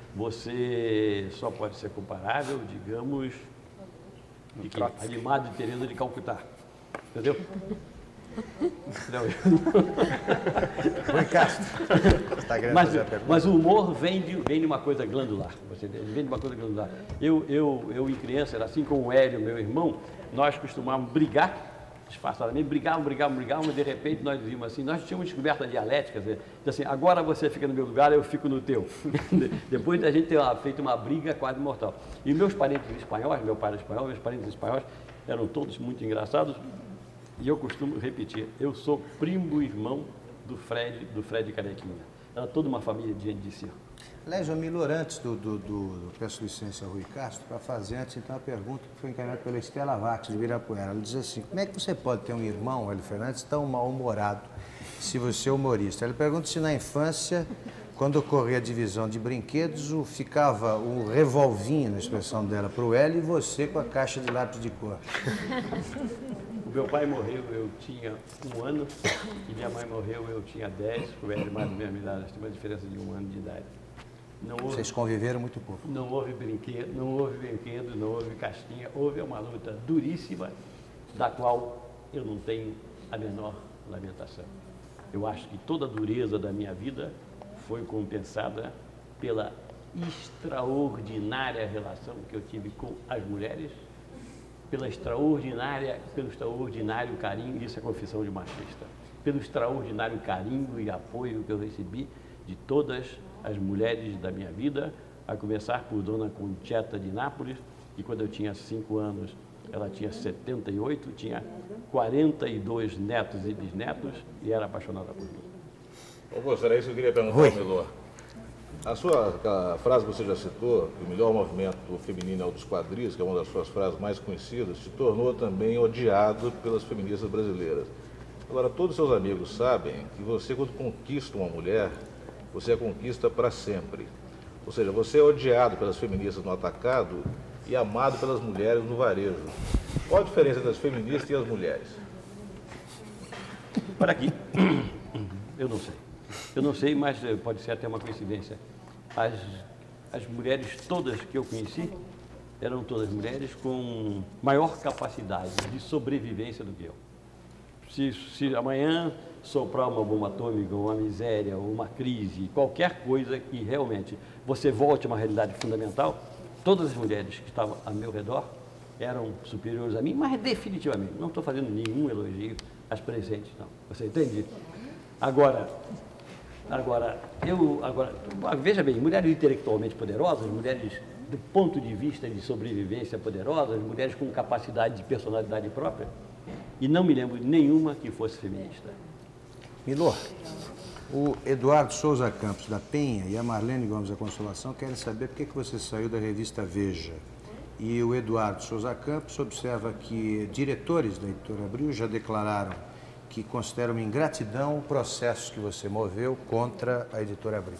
Speaker 2: você só pode ser comparável, digamos, a de Madre Teresa de Calcutá. Entendeu?
Speaker 1: Rui Castro.
Speaker 2: Mas o humor vem de uma coisa glandular. Você vem de uma coisa glandular. Eu em criança, era assim como o Hélio, meu irmão, nós costumávamos brigar, disfarçadamente, brigávamos, mas de repente nós dizíamos assim, nós tínhamos descoberto a dialética, assim, agora você fica no meu lugar, eu fico no teu. Depois da gente ter feito uma briga quase mortal. E meus parentes espanhóis, meu pai era espanhol, meus parentes espanhóis eram todos muito engraçados. E eu costumo repetir, eu sou primo irmão do Fred Carequinha. Era toda uma família de gente de circo.
Speaker 1: Aliás, o Milor, antes peço licença ao Rui Castro, para fazer antes então a pergunta que foi encaminhada pela Estela Vax, de Ibirapuera. Ela diz assim, como é que você pode ter um irmão, Hélio Fernandes, tão mal-humorado, se você é humorista? Ela pergunta se na infância, quando ocorria a divisão de brinquedos, ficava um revolvinho, na expressão dela, para o Hélio e você com a caixa de lápis de cor.
Speaker 2: O meu pai morreu, eu tinha 1 ano, e minha mãe morreu, eu tinha 10, o Hélio mais ou menos idade, tem uma diferença de 1 ano de idade.
Speaker 1: Vocês conviveram muito pouco.
Speaker 2: Não houve brinquedo, não houve casquinha, houve uma luta duríssima, da qual eu não tenho a menor lamentação. Eu acho que toda a dureza da minha vida foi compensada pela extraordinária relação que eu tive com as mulheres, pelo extraordinário carinho, isso é confissão de machista, pelo extraordinário carinho e apoio que eu recebi de todas as mulheres da minha vida, a começar por Dona Concetta de Nápoles, que quando eu tinha 5 anos, ela tinha 78, tinha 42 netos e bisnetos e era apaixonada por mim.
Speaker 3: Ô, moço, era isso que eu queria perguntar ao Milor. A frase que você já citou, que o melhor movimento feminino é o dos quadris, que é uma das suas frases mais conhecidas, se tornou também odiado pelas feministas brasileiras. Agora, todos os seus amigos sabem que você, quando conquista uma mulher, você a conquista para sempre. Ou seja, você é odiado pelas feministas no atacado e amado pelas mulheres no varejo. Qual a diferença das feministas e as mulheres?
Speaker 2: Para aqui, eu não sei. Eu não sei, mas pode ser até uma coincidência. As mulheres todas que eu conheci eram todas mulheres com maior capacidade de sobrevivência do que eu. Se amanhã soprar uma bomba atômica, uma miséria, uma crise, qualquer coisa que realmente você volte a uma realidade fundamental, todas as mulheres que estavam ao meu redor eram superiores a mim, mas definitivamente, não estou fazendo nenhum elogio às presentes, não. Você entende? Agora, veja bem, mulheres intelectualmente poderosas, mulheres do ponto de vista de sobrevivência poderosas, mulheres com capacidade de personalidade própria, e não me lembro de nenhuma que fosse feminista.
Speaker 1: Milor, o Eduardo Souza Campos da Penha e a Marlene Gomes da Consolação querem saber por que você saiu da revista Veja. E o Eduardo Souza Campos observa que diretores da Editora Abril já declararam que consideram uma ingratidão o processo que você moveu contra a Editora Abril.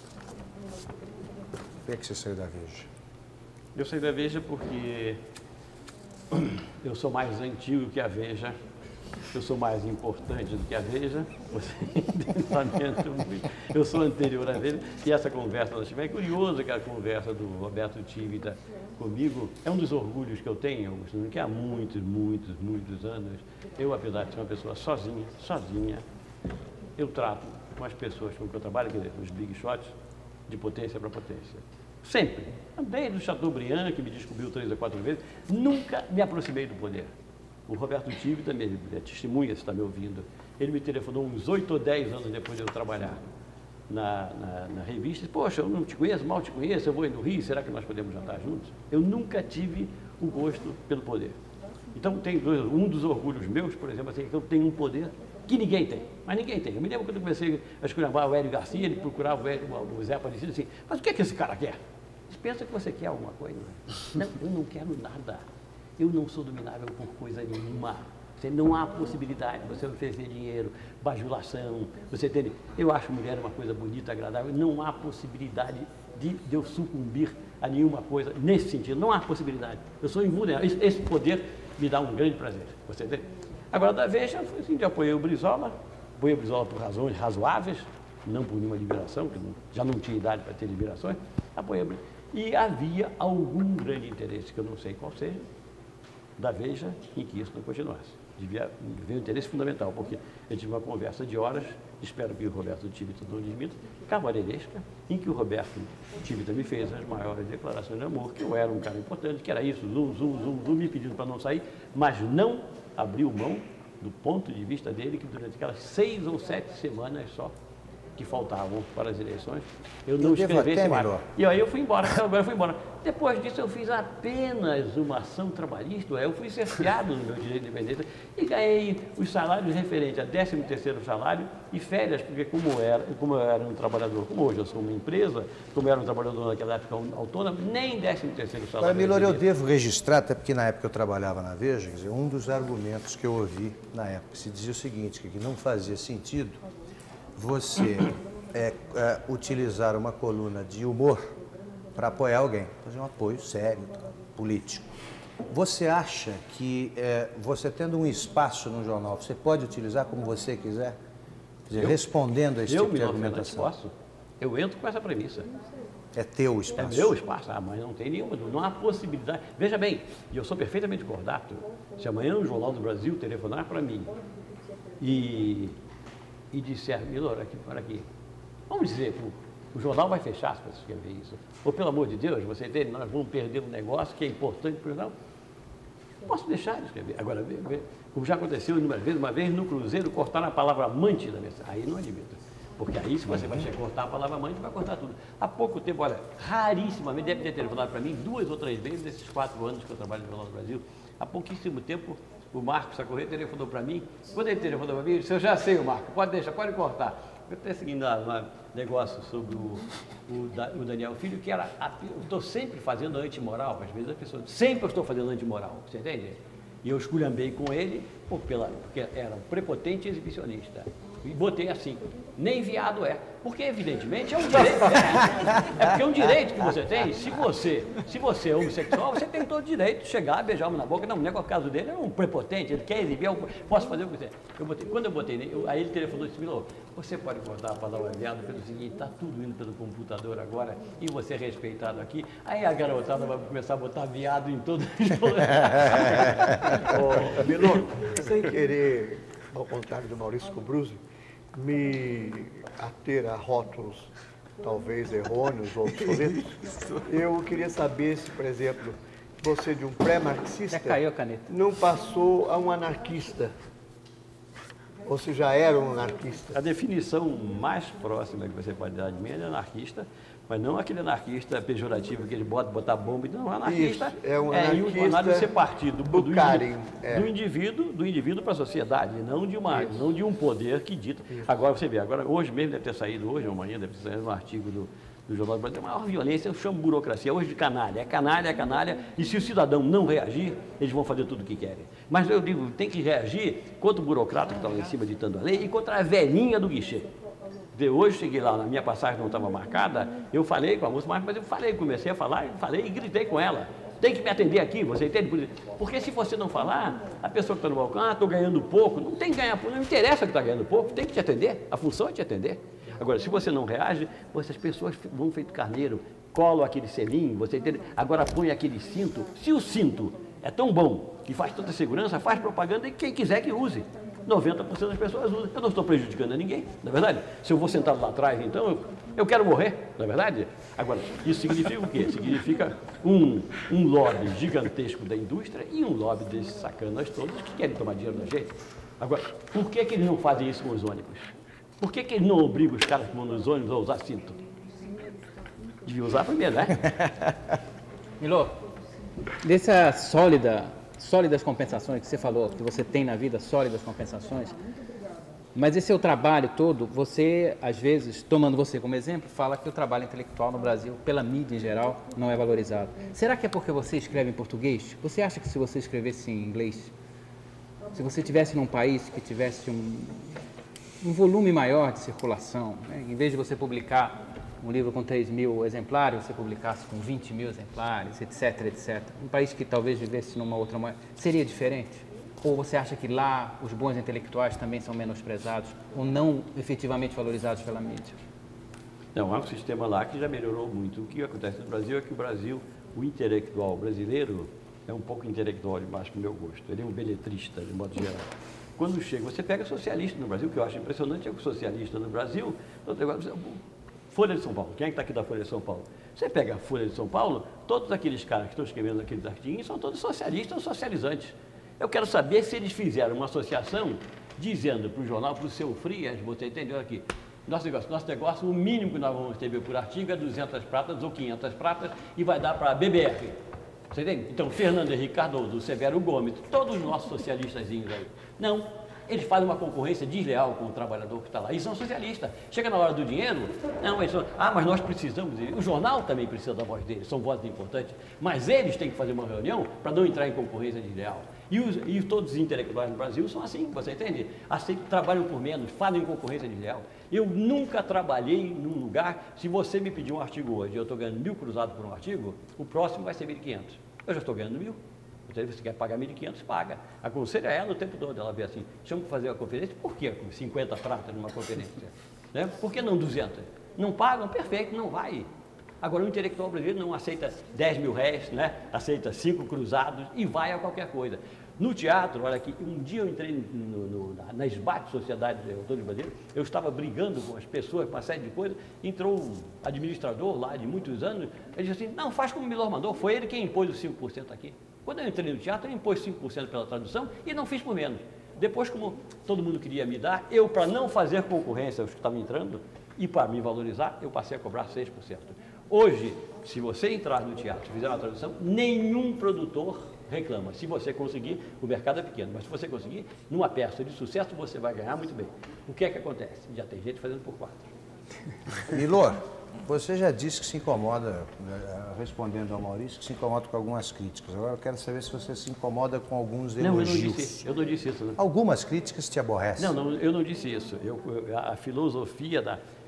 Speaker 1: Por que você saiu da Veja?
Speaker 2: Eu saí da Veja porque eu sou mais antigo que a Veja, eu sou mais importante do que a Veja, você pensamento muito, eu sou anterior à Veja, e essa conversa nós tivemos, é curioso que a conversa do Roberto Tivita comigo, é um dos orgulhos que eu tenho, Augustino, que há muitos anos, eu, apesar de ser uma pessoa sozinha, eu trato com as pessoas com que eu trabalho, quer dizer, os big shots, de potência para potência. Sempre. Desde o Chateaubriand, que me descobriu 3 ou 4 vezes, nunca me aproximei do poder. O Roberto Tivita também é testemunha, se está me ouvindo. Ele me telefonou uns 8 ou 10 anos depois de eu trabalhar na revista. Poxa, eu não te conheço, mal te conheço, eu vou ir no Rio, será que nós podemos jantar juntos? Eu nunca tive o gosto pelo poder. Então, tem um dos orgulhos meus, por exemplo, assim, que eu tenho um poder que ninguém tem, mas ninguém tem. Eu me lembro quando eu comecei a esculhambar o Hélio Garcia, ele procurava o Zé Aparecido assim, mas o que é que esse cara quer? Você pensa que você quer alguma coisa? Não, eu não quero nada. Eu não sou dominável por coisa nenhuma. Não há possibilidade de você oferecer dinheiro, bajulação, você entende? Eu acho mulher uma coisa bonita, agradável, não há possibilidade de eu sucumbir a nenhuma coisa nesse sentido, não há possibilidade. Eu sou invulnerável, esse poder me dá um grande prazer, você entende? Agora, da Veja, assim, eu apoiei o Brizola por razões razoáveis, não por nenhuma liberação, que já não tinha idade para ter liberações, apoiei o Brizola. E havia algum grande interesse, que eu não sei qual seja, da Veja, em que isso não continuasse. Devia haver um interesse fundamental, porque eu tive uma conversa de horas, espero que o Roberto Tivita não desmita, cavalheiresca, em que o Roberto Tivita me fez as maiores declarações de amor, que eu era um cara importante, que era isso, me pedindo para não sair, mas não abriu mão do ponto de vista dele, que durante aquelas 6 ou 7 semanas só, que faltavam para as eleições, eu não escrevesse mais. E aí eu fui embora, agora eu fui embora. Depois disso eu fiz apenas uma ação trabalhista, eu fui cerceado no meu direito de independência e ganhei os salários referentes a 13º salário e férias, porque como eu era um trabalhador, como hoje eu sou uma empresa, como eu era um trabalhador naquela época autônomo, nem 13º salário.
Speaker 1: Agora, Milor, eu devo registrar, até porque na época eu trabalhava na Veja, quer dizer, um dos argumentos que eu ouvi na época se dizia o seguinte, que não fazia sentido você utilizar uma coluna de humor para apoiar alguém, fazer um apoio sério, político. Você acha que você tendo um espaço no jornal, você pode utilizar como você quiser? Quer dizer, respondendo a esse tipo de argumentação.
Speaker 2: Posso. Eu entro com essa premissa.
Speaker 1: É teu espaço.
Speaker 2: É meu espaço, mas não tem nenhuma, não há possibilidade. Veja bem, e eu sou perfeitamente cordato, se amanhã o Jornal do Brasil telefonar para mim e disser, Milor, aqui, vamos dizer, o jornal vai fechar se você escrever isso. Ou, pelo amor de Deus, você entende, nós vamos perder um negócio que é importante para o jornal. Posso deixar de escrever. Agora, como já aconteceu inúmeras vezes, uma vez no Cruzeiro cortaram a palavra amante da mensagem. Aí não admito. Porque aí, se você vai cortar a palavra amante, vai cortar tudo. Há pouco tempo, olha, rarissimamente, deve ter telefonado para mim 2 ou 3 vezes nesses 4 anos que eu trabalho no Jornal do Brasil. Há pouquíssimo tempo, o Marcos Sacorrêa telefonou para mim. Quando ele telefonou para mim, ele disse, eu já sei, o Marco, pode deixar, pode cortar. Eu até seguindo um negócio sobre o Daniel Filho, que era, eu estou sempre fazendo antimoral, às vezes as pessoas, sempre eu estou fazendo antimoral, você entende? E eu esculhambei com ele, porque era um prepotente exibicionista. E botei assim, nem viado é. Porque, evidentemente, é um direito. É porque é um direito que você tem. Se você é homossexual, você tem todo o direito de chegar, beijar uma na boca. Não é o caso dele, é um prepotente, ele quer exibir, posso fazer o que quiser. Quando eu botei, aí ele telefonou e disse, Milor, você pode cortar a palavra viado pelo seguinte, está tudo indo pelo computador agora e você é respeitado aqui. Aí a garotada vai começar a botar viado em todos os
Speaker 5: Milor, sem querer, ao contrário do Maurício Cubruzzi, me ater a rótulos talvez errôneos ou obsoletos, eu queria saber se, por exemplo, você de um pré-marxista não passou a um anarquista, ou se já era um anarquista.
Speaker 2: A definição mais próxima que você pode dar de mim é de anarquista, mas não aquele anarquista pejorativo que ele botar bomba. Não, anarquista
Speaker 5: isso, é um anarquista
Speaker 2: de ser partido do indivíduo para a sociedade, não de um poder que dita. Isso. Agora você vê, hoje mesmo deve ter saído, hoje ou amanhã deve ter saído um artigo do Jornal do Brasil, a maior violência, eu chamo burocracia, hoje de canalha, é canalha, e se o cidadão não reagir, eles vão fazer tudo o que querem. Mas eu digo, tem que reagir contra o burocrata que está lá em cima ditando a lei e contra a velhinha do guichê. Hoje cheguei lá, na minha passagem não estava marcada, eu falei com a moça, mas eu comecei a falar, e gritei com ela. Tem que me atender aqui, você entende? Porque se você não falar, a pessoa que está no balcão, estou ganhando pouco, não tem que ganhar pouco, não interessa que está ganhando pouco, tem que te atender, a função é te atender. Agora, se você não reage, essas pessoas vão feito carneiro, colam aquele selinho, você entende? Agora põe aquele cinto, se o cinto é tão bom, que faz tanta segurança, faz propaganda e quem quiser que use. 90% das pessoas usam. Eu não estou prejudicando a ninguém, não é verdade? Se eu vou sentado lá atrás, então, eu quero morrer, não é verdade? Agora, isso significa o quê? Significa um lobby gigantesco da indústria e um lobby desses sacanas todos que querem tomar dinheiro da gente. Agora, por que eles não fazem isso com os ônibus? Por que eles não obrigam os caras que vão nos ônibus a usar cinto? Devia usar primeiro, né?
Speaker 10: Milor, dessa sólidas compensações que você falou, que você tem na vida, sólidas compensações, mas esse seu trabalho todo, você, às vezes, tomando você como exemplo, fala que o trabalho intelectual no Brasil, pela mídia em geral, não é valorizado. Será que é porque você escreve em português? Você acha que se você escrevesse em inglês, se você estivesse num país que tivesse um volume maior de circulação, né? Em vez de você publicar um livro com 3.000 exemplares, você publicasse com 20.000 exemplares, etc, etc. Um país que talvez vivesse numa outra moeda, seria diferente? Ou você acha que lá os bons intelectuais também são menosprezados ou não efetivamente valorizados pela mídia?
Speaker 2: Não, há um sistema lá que já melhorou muito. O que acontece no Brasil é que o intelectual brasileiro é um pouco intelectual demais para o meu gosto. Ele é um beletrista, de modo geral. Quando chega, você pega socialista no Brasil, o que eu acho impressionante é que o socialista no Brasil... Folha de São Paulo. Quem é que está aqui da Folha de São Paulo? Você pega a Folha de São Paulo, todos aqueles caras que estão escrevendo aqueles artigos são todos socialistas ou socializantes. Eu quero saber se eles fizeram uma associação dizendo para o jornal, para o seu Frias, você entendeu aqui, Nosso negócio, o mínimo que nós vamos receber por artigo é 200 pratas ou 500 pratas e vai dar para a BBR. Você entende? Então, Fernando Henrique Cardoso, Severo Gomes, todos os nossos socialistazinhos aí. Não, eles fazem uma concorrência desleal com o trabalhador que está lá. E são socialistas. Chega na hora do dinheiro, não, eles são, mas nós precisamos. O jornal também precisa da voz deles, são vozes importantes. Mas eles têm que fazer uma reunião para não entrar em concorrência desleal. E todos os intelectuais no Brasil são assim, você entende? Trabalham por menos, fazem concorrência desleal. Eu nunca trabalhei num lugar, se você me pedir um artigo hoje, eu estou ganhando 1.000 cruzados por um artigo, o próximo vai ser 1.500. Eu já estou ganhando 1.000. Então, você quer pagar 1.500, paga. Aconselha ela o tempo todo, ela vê assim, chama para fazer uma conferência, por que 50 pratas numa conferência? Né? Por que não 200? Não pagam? Perfeito, não vai. Agora, o intelectual brasileiro não aceita 10 mil réis, né? Aceita 5 cruzados e vai a qualquer coisa. No teatro, olha aqui, um dia eu entrei na SBAT, Sociedade de Autores Brasileiros, eu estava brigando com as pessoas, com uma série de coisas, entrou um administrador lá de muitos anos, ele disse assim, não, faz como o Milor mandou, foi ele quem impôs os 5% aqui. Quando eu entrei no teatro, ele impôs 5% pela tradução e não fiz por menos. Depois, como todo mundo queria me dar, eu, para não fazer concorrência aos que estavam entrando e para me valorizar, eu passei a cobrar 6%. Hoje, se você entrar no teatro e fizer uma tradução, nenhum produtor reclama. Se você conseguir, o mercado é pequeno, mas se você conseguir, numa peça de sucesso, você vai ganhar muito bem. O que é que acontece? Já tem gente fazendo por 4.
Speaker 1: Milor, você já disse que se incomoda, respondendo ao Maurício, que se incomoda com algumas críticas. Agora eu quero saber se você se incomoda com alguns elogios.
Speaker 2: Eu não disse isso. Né?
Speaker 1: Algumas críticas te aborrecem.
Speaker 2: Não, eu não disse isso. A filosofia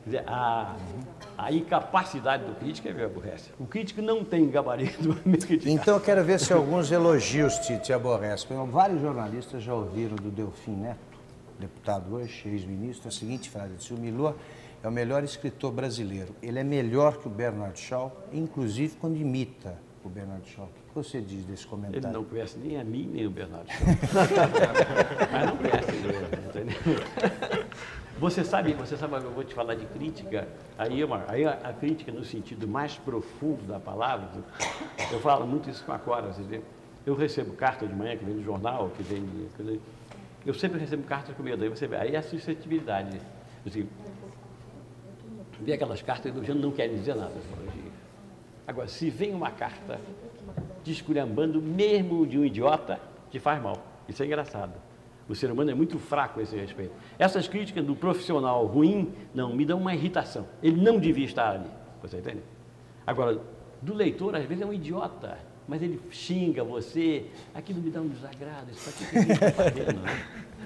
Speaker 2: a incapacidade do crítico me aborrece. O crítico não tem gabarito para me criticar.
Speaker 1: Então eu quero ver se alguns elogios te aborrecem. Vários jornalistas já ouviram do Delfim Neto, deputado hoje, ex-ministro, a seguinte frase: disse, o Milor é o melhor escritor brasileiro. Ele é melhor que o Bernard Shaw, inclusive quando imita o Bernard Shaw. O que você diz desse comentário?
Speaker 2: Ele não conhece nem a mim, nem o Bernard Shaw. Mas não conhece ele, entendeu? Você sabe, eu vou te falar de crítica, aí a crítica no sentido mais profundo da palavra, eu falo muito isso com a Cora, eu recebo cartas de manhã que vem do jornal, que vem eu sempre recebo cartas com medo, aí você vê, aí é a suscetibilidade, assim, vê aquelas cartas que não querem dizer nada. Agora, se vem uma carta te esculhambando mesmo de um idiota, te faz mal, isso é engraçado. O ser humano é muito fraco a esse respeito. Essas críticas do profissional ruim, não, me dão uma irritação. Ele não devia estar ali, você entende? Agora, do leitor, às vezes é um idiota, mas ele xinga você, aquilo me dá um desagrado, isso aqui que ele está fazendo, né?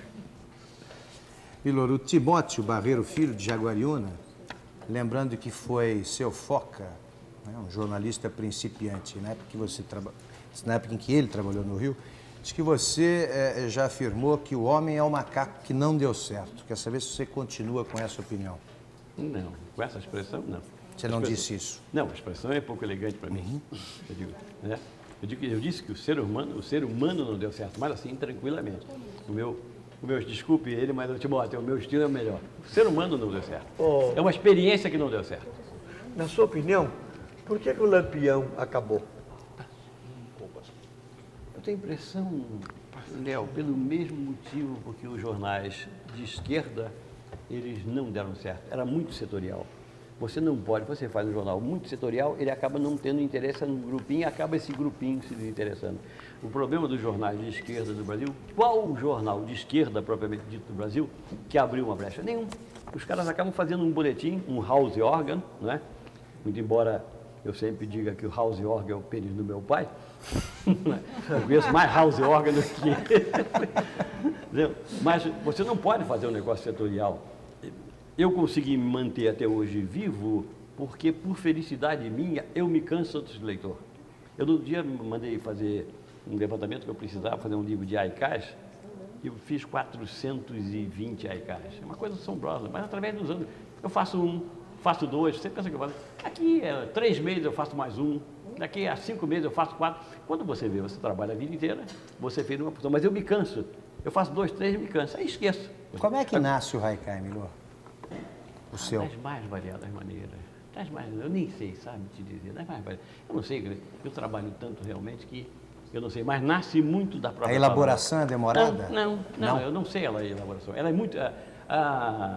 Speaker 1: Milor, o Timóteo Barreiro Filho, de Jaguariúna, lembrando que foi seu foca, né, um jornalista principiante, na época em que ele trabalhou no Rio, diz que você já afirmou que o homem é o macaco que não deu certo. Quer saber se você continua com essa opinião?
Speaker 2: Não, com essa expressão, não.
Speaker 1: Você não disse isso?
Speaker 2: Não, a expressão é pouco elegante para mim. Eu disse que o ser humano não deu certo, mas assim, tranquilamente. Desculpe ele, mas Timóteo, o meu estilo é o melhor. O ser humano não deu certo. É uma experiência que não deu certo.
Speaker 5: Na sua opinião, por que o Lampião acabou?
Speaker 2: Eu tenho a impressão, Léo, pelo mesmo motivo porque os jornais de esquerda, eles não deram certo. Era muito setorial. Você não pode, você faz um jornal muito setorial, ele acaba não tendo interesse no grupinho, e acaba esse grupinho se desinteressando. O problema dos jornais de esquerda do Brasil, qual o jornal de esquerda propriamente dito do Brasil que abriu uma brecha? Nenhum. Os caras acabam fazendo um boletim, um house organ, não é? Muito embora eu sempre diga que o house organ é o pênis do meu pai, eu conheço mais house organ do que ele. Mas você não pode fazer um negócio setorial. Eu consegui me manter até hoje vivo porque, por felicidade minha, eu me canso dos leitores. Eu, no dia, mandei fazer um levantamento que eu precisava fazer um livro de AICAs, e eu fiz 420 AICAs. É uma coisa assombrosa, mas através dos anos, eu faço um, faço dois, você pensa que eu faço. Daqui a 3 meses eu faço mais um, daqui a 5 meses eu faço 4. Quando você vê, você trabalha a vida inteira, você fez uma função, mas eu me canso. Eu faço 2, 3 e me canso, aí esqueço.
Speaker 1: Como é que nasce o Haikai, Milor? O seu?
Speaker 2: Das mais variadas maneiras. Eu nem sei, sabe, te dizer. Das mais variadas. Eu não sei, eu trabalho tanto realmente que eu não sei, mas nasce muito da própria.
Speaker 1: A elaboração é demorada?
Speaker 2: Não, eu não sei a elaboração. Ela é muito.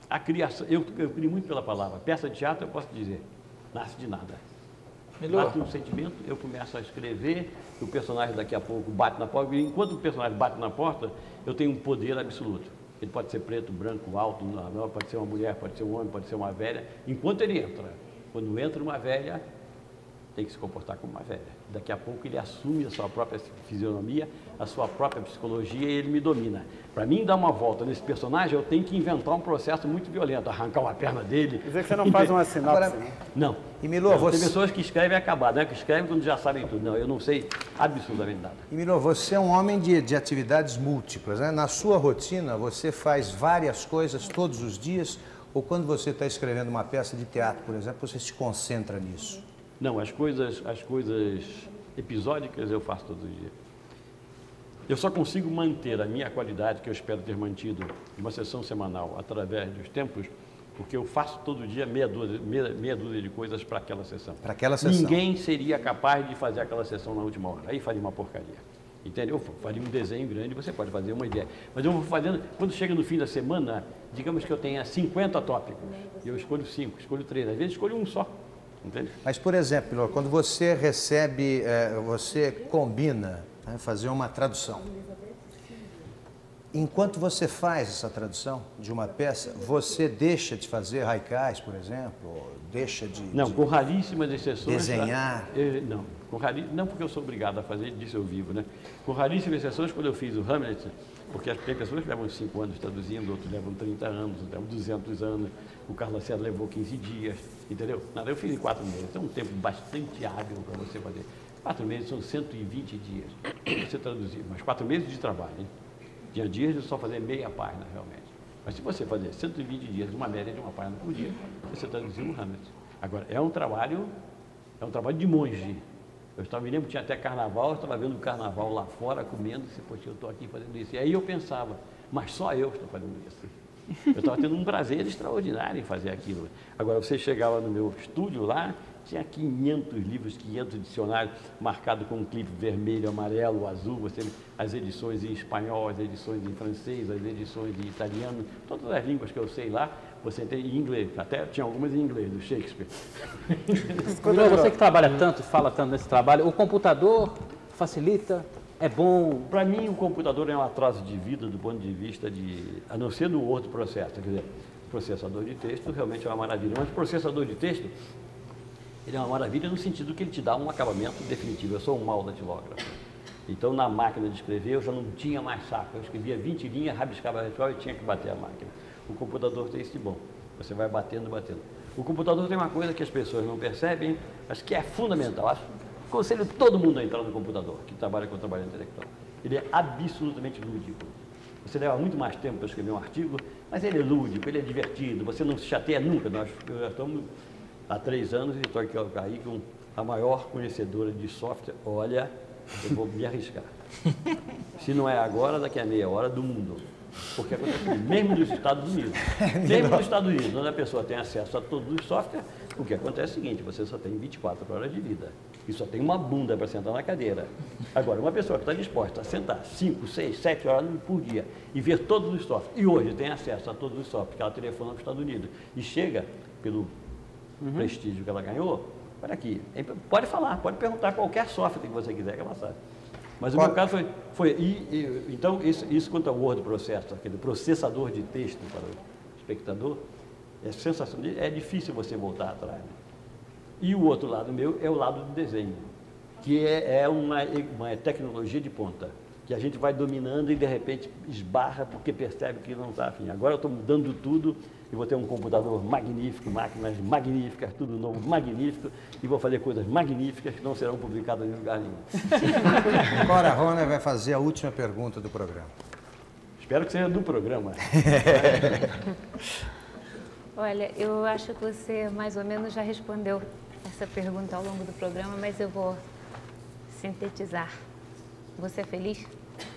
Speaker 2: A criação, eu crio muito pela palavra. Peça de teatro, eu posso dizer, nasce de nada. Bate um sentimento, eu começo a escrever, o personagem daqui a pouco bate na porta, e enquanto o personagem bate na porta, eu tenho um poder absoluto. Ele pode ser preto, branco, alto, pode ser uma mulher, pode ser um homem, pode ser uma velha. Enquanto ele entra, quando entra uma velha, tem que se comportar como uma velha. Daqui a pouco ele assume a sua própria fisionomia, a sua própria psicologia e ele me domina. Para mim dar uma volta nesse personagem, eu tenho que inventar um processo muito violento, arrancar uma perna dele.
Speaker 4: Quer dizer que você não faz uma sinopse, né?
Speaker 2: Não.
Speaker 1: E Milor,
Speaker 2: Tem pessoas que escrevem acabado, né? Que escrevem quando já sabem tudo. Não, eu não sei absolutamente nada.
Speaker 1: E Milor, você é um homem de atividades múltiplas, né? Na sua rotina, você faz várias coisas todos os dias, ou quando você está escrevendo uma peça de teatro, por exemplo, você se concentra nisso?
Speaker 2: Não, as coisas episódicas eu faço todo dia. Eu só consigo manter a minha qualidade, que eu espero ter mantido, de uma sessão semanal, através dos tempos, porque eu faço todo dia meia dúzia de coisas para aquela sessão.
Speaker 1: Para aquela sessão.
Speaker 2: Ninguém seria capaz de fazer aquela sessão na última hora. Aí faria uma porcaria. Entendeu? Eu faria um desenho grande, você pode fazer uma ideia. Mas eu vou fazendo, quando chega no fim da semana, digamos que eu tenha 50 tópicos. Eu escolho 5, escolho 3, às vezes escolho um só. Entende?
Speaker 1: Mas, por exemplo, quando você recebe, você combina, né, fazer uma tradução. Enquanto você faz essa tradução de uma peça, você deixa de fazer haikais, por exemplo? Deixa de...
Speaker 2: Não, com raríssimas exceções...
Speaker 1: Desenhar?
Speaker 2: Não, não porque eu sou obrigado a fazer, disso eu vivo, né? Com raríssimas exceções, quando eu fiz o Hamlet, porque tem pessoas que levam 5 anos traduzindo, outros levam 30 anos, outros levam 200 anos, o Carlos Lacerda levou 15 dias, entendeu? Nada, eu fiz em 4 meses, é um tempo bastante hábil para você fazer. 4 meses são 120 dias para você traduzir, mas 4 meses de trabalho, hein? Tinha dias de só fazer meia página, realmente. Mas se você fazer 120 dias, uma média de uma página por dia, você traduziu o Hamlet. Agora, é um trabalho de monge. Me lembro que tinha até carnaval, eu estava vendo o carnaval lá fora, comendo, poxa, eu estou aqui fazendo isso. E aí eu pensava, mas só eu estou fazendo isso. Eu estava tendo um prazer extraordinário em fazer aquilo. Agora, você chegava no meu estúdio lá, tinha 500 livros, 500 dicionários, marcado com um clipe vermelho, amarelo, azul, as edições em espanhol, as edições em francês, as edições em italiano, todas as línguas que eu sei lá, você tem em inglês, até tinha algumas em inglês, do Shakespeare.
Speaker 10: Você que trabalha tanto, fala tanto nesse trabalho, o computador facilita, é bom?
Speaker 2: Para mim, o computador é um atraso de vida do ponto de vista a não ser do outro processo, quer dizer, processador de texto realmente é uma maravilha, mas o processador de texto, ele é uma maravilha no sentido que ele te dá um acabamento definitivo. Eu sou um mau datilógrafo. Então, na máquina de escrever, eu já não tinha mais saco. Eu escrevia 20 linhas, rabiscava a e tinha que bater a máquina. O computador tem isso de bom. Você vai batendo. O computador tem uma coisa que as pessoas não percebem, mas que é fundamental. Aconselho todo mundo a entrar no computador, que trabalha com trabalho intelectual. Ele é absolutamente lúdico. Você leva muito mais tempo para escrever um artigo, mas ele é lúdico, ele é divertido, você não se chateia nunca. Nós já estamos há 3 anos e estou aqui com a maior conhecedora de software. Olha, eu vou me arriscar. Se não é agora, daqui a meia hora do mundo. Porque acontece mesmo nos Estados Unidos. Mesmo nos Estados Unidos, onde a pessoa tem acesso a todos os softwares, o que acontece é o seguinte, você só tem 24 horas de vida. E só tem uma bunda para sentar na cadeira. Agora, uma pessoa que está disposta a sentar 5, 6, 7 horas por dia e ver todos os softwares, e hoje tem acesso a todos os softwares, porque ela telefona para os Estados Unidos, e chega pelo prestígio que ela ganhou, olha aqui, pode falar, pode perguntar qualquer software que você quiser que ela sabe. Mas o meu caso então isso quanto ao word processor, aquele processador de texto para o espectador, é sensacional, é difícil você voltar atrás. Né? E o outro lado meu é o lado do desenho, que é uma tecnologia de ponta, que a gente vai dominando e de repente esbarra porque percebe que não está afim. Agora eu estou mudando tudo e vou ter um computador magnífico, máquinas magníficas, tudo novo, magnífico, e vou fazer coisas magníficas que não serão publicadas em lugar nenhum.
Speaker 1: Agora a Rona vai fazer a última pergunta do programa.
Speaker 2: Espero que seja do programa.
Speaker 8: Olha, eu acho que você mais ou menos já respondeu essa pergunta ao longo do programa, mas eu vou sintetizar. Você é feliz?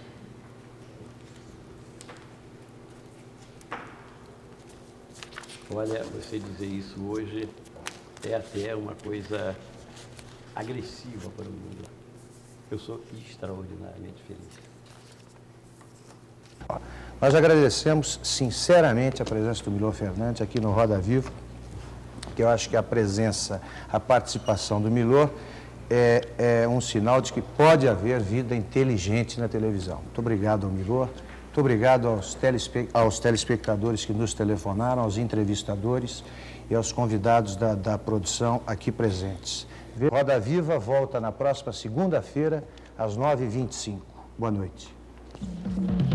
Speaker 2: Olha, você dizer isso hoje é até uma coisa agressiva para o mundo. Eu sou extraordinariamente feliz.
Speaker 1: Nós agradecemos sinceramente a presença do Milor Fernandes aqui no Roda Viva, que eu acho que a presença, a participação do Milor é um sinal de que pode haver vida inteligente na televisão. Muito obrigado ao Milor, muito obrigado aos telespectadores que nos telefonaram, aos entrevistadores e aos convidados da produção aqui presentes. Roda Viva volta na próxima segunda-feira, às 9h25. Boa noite.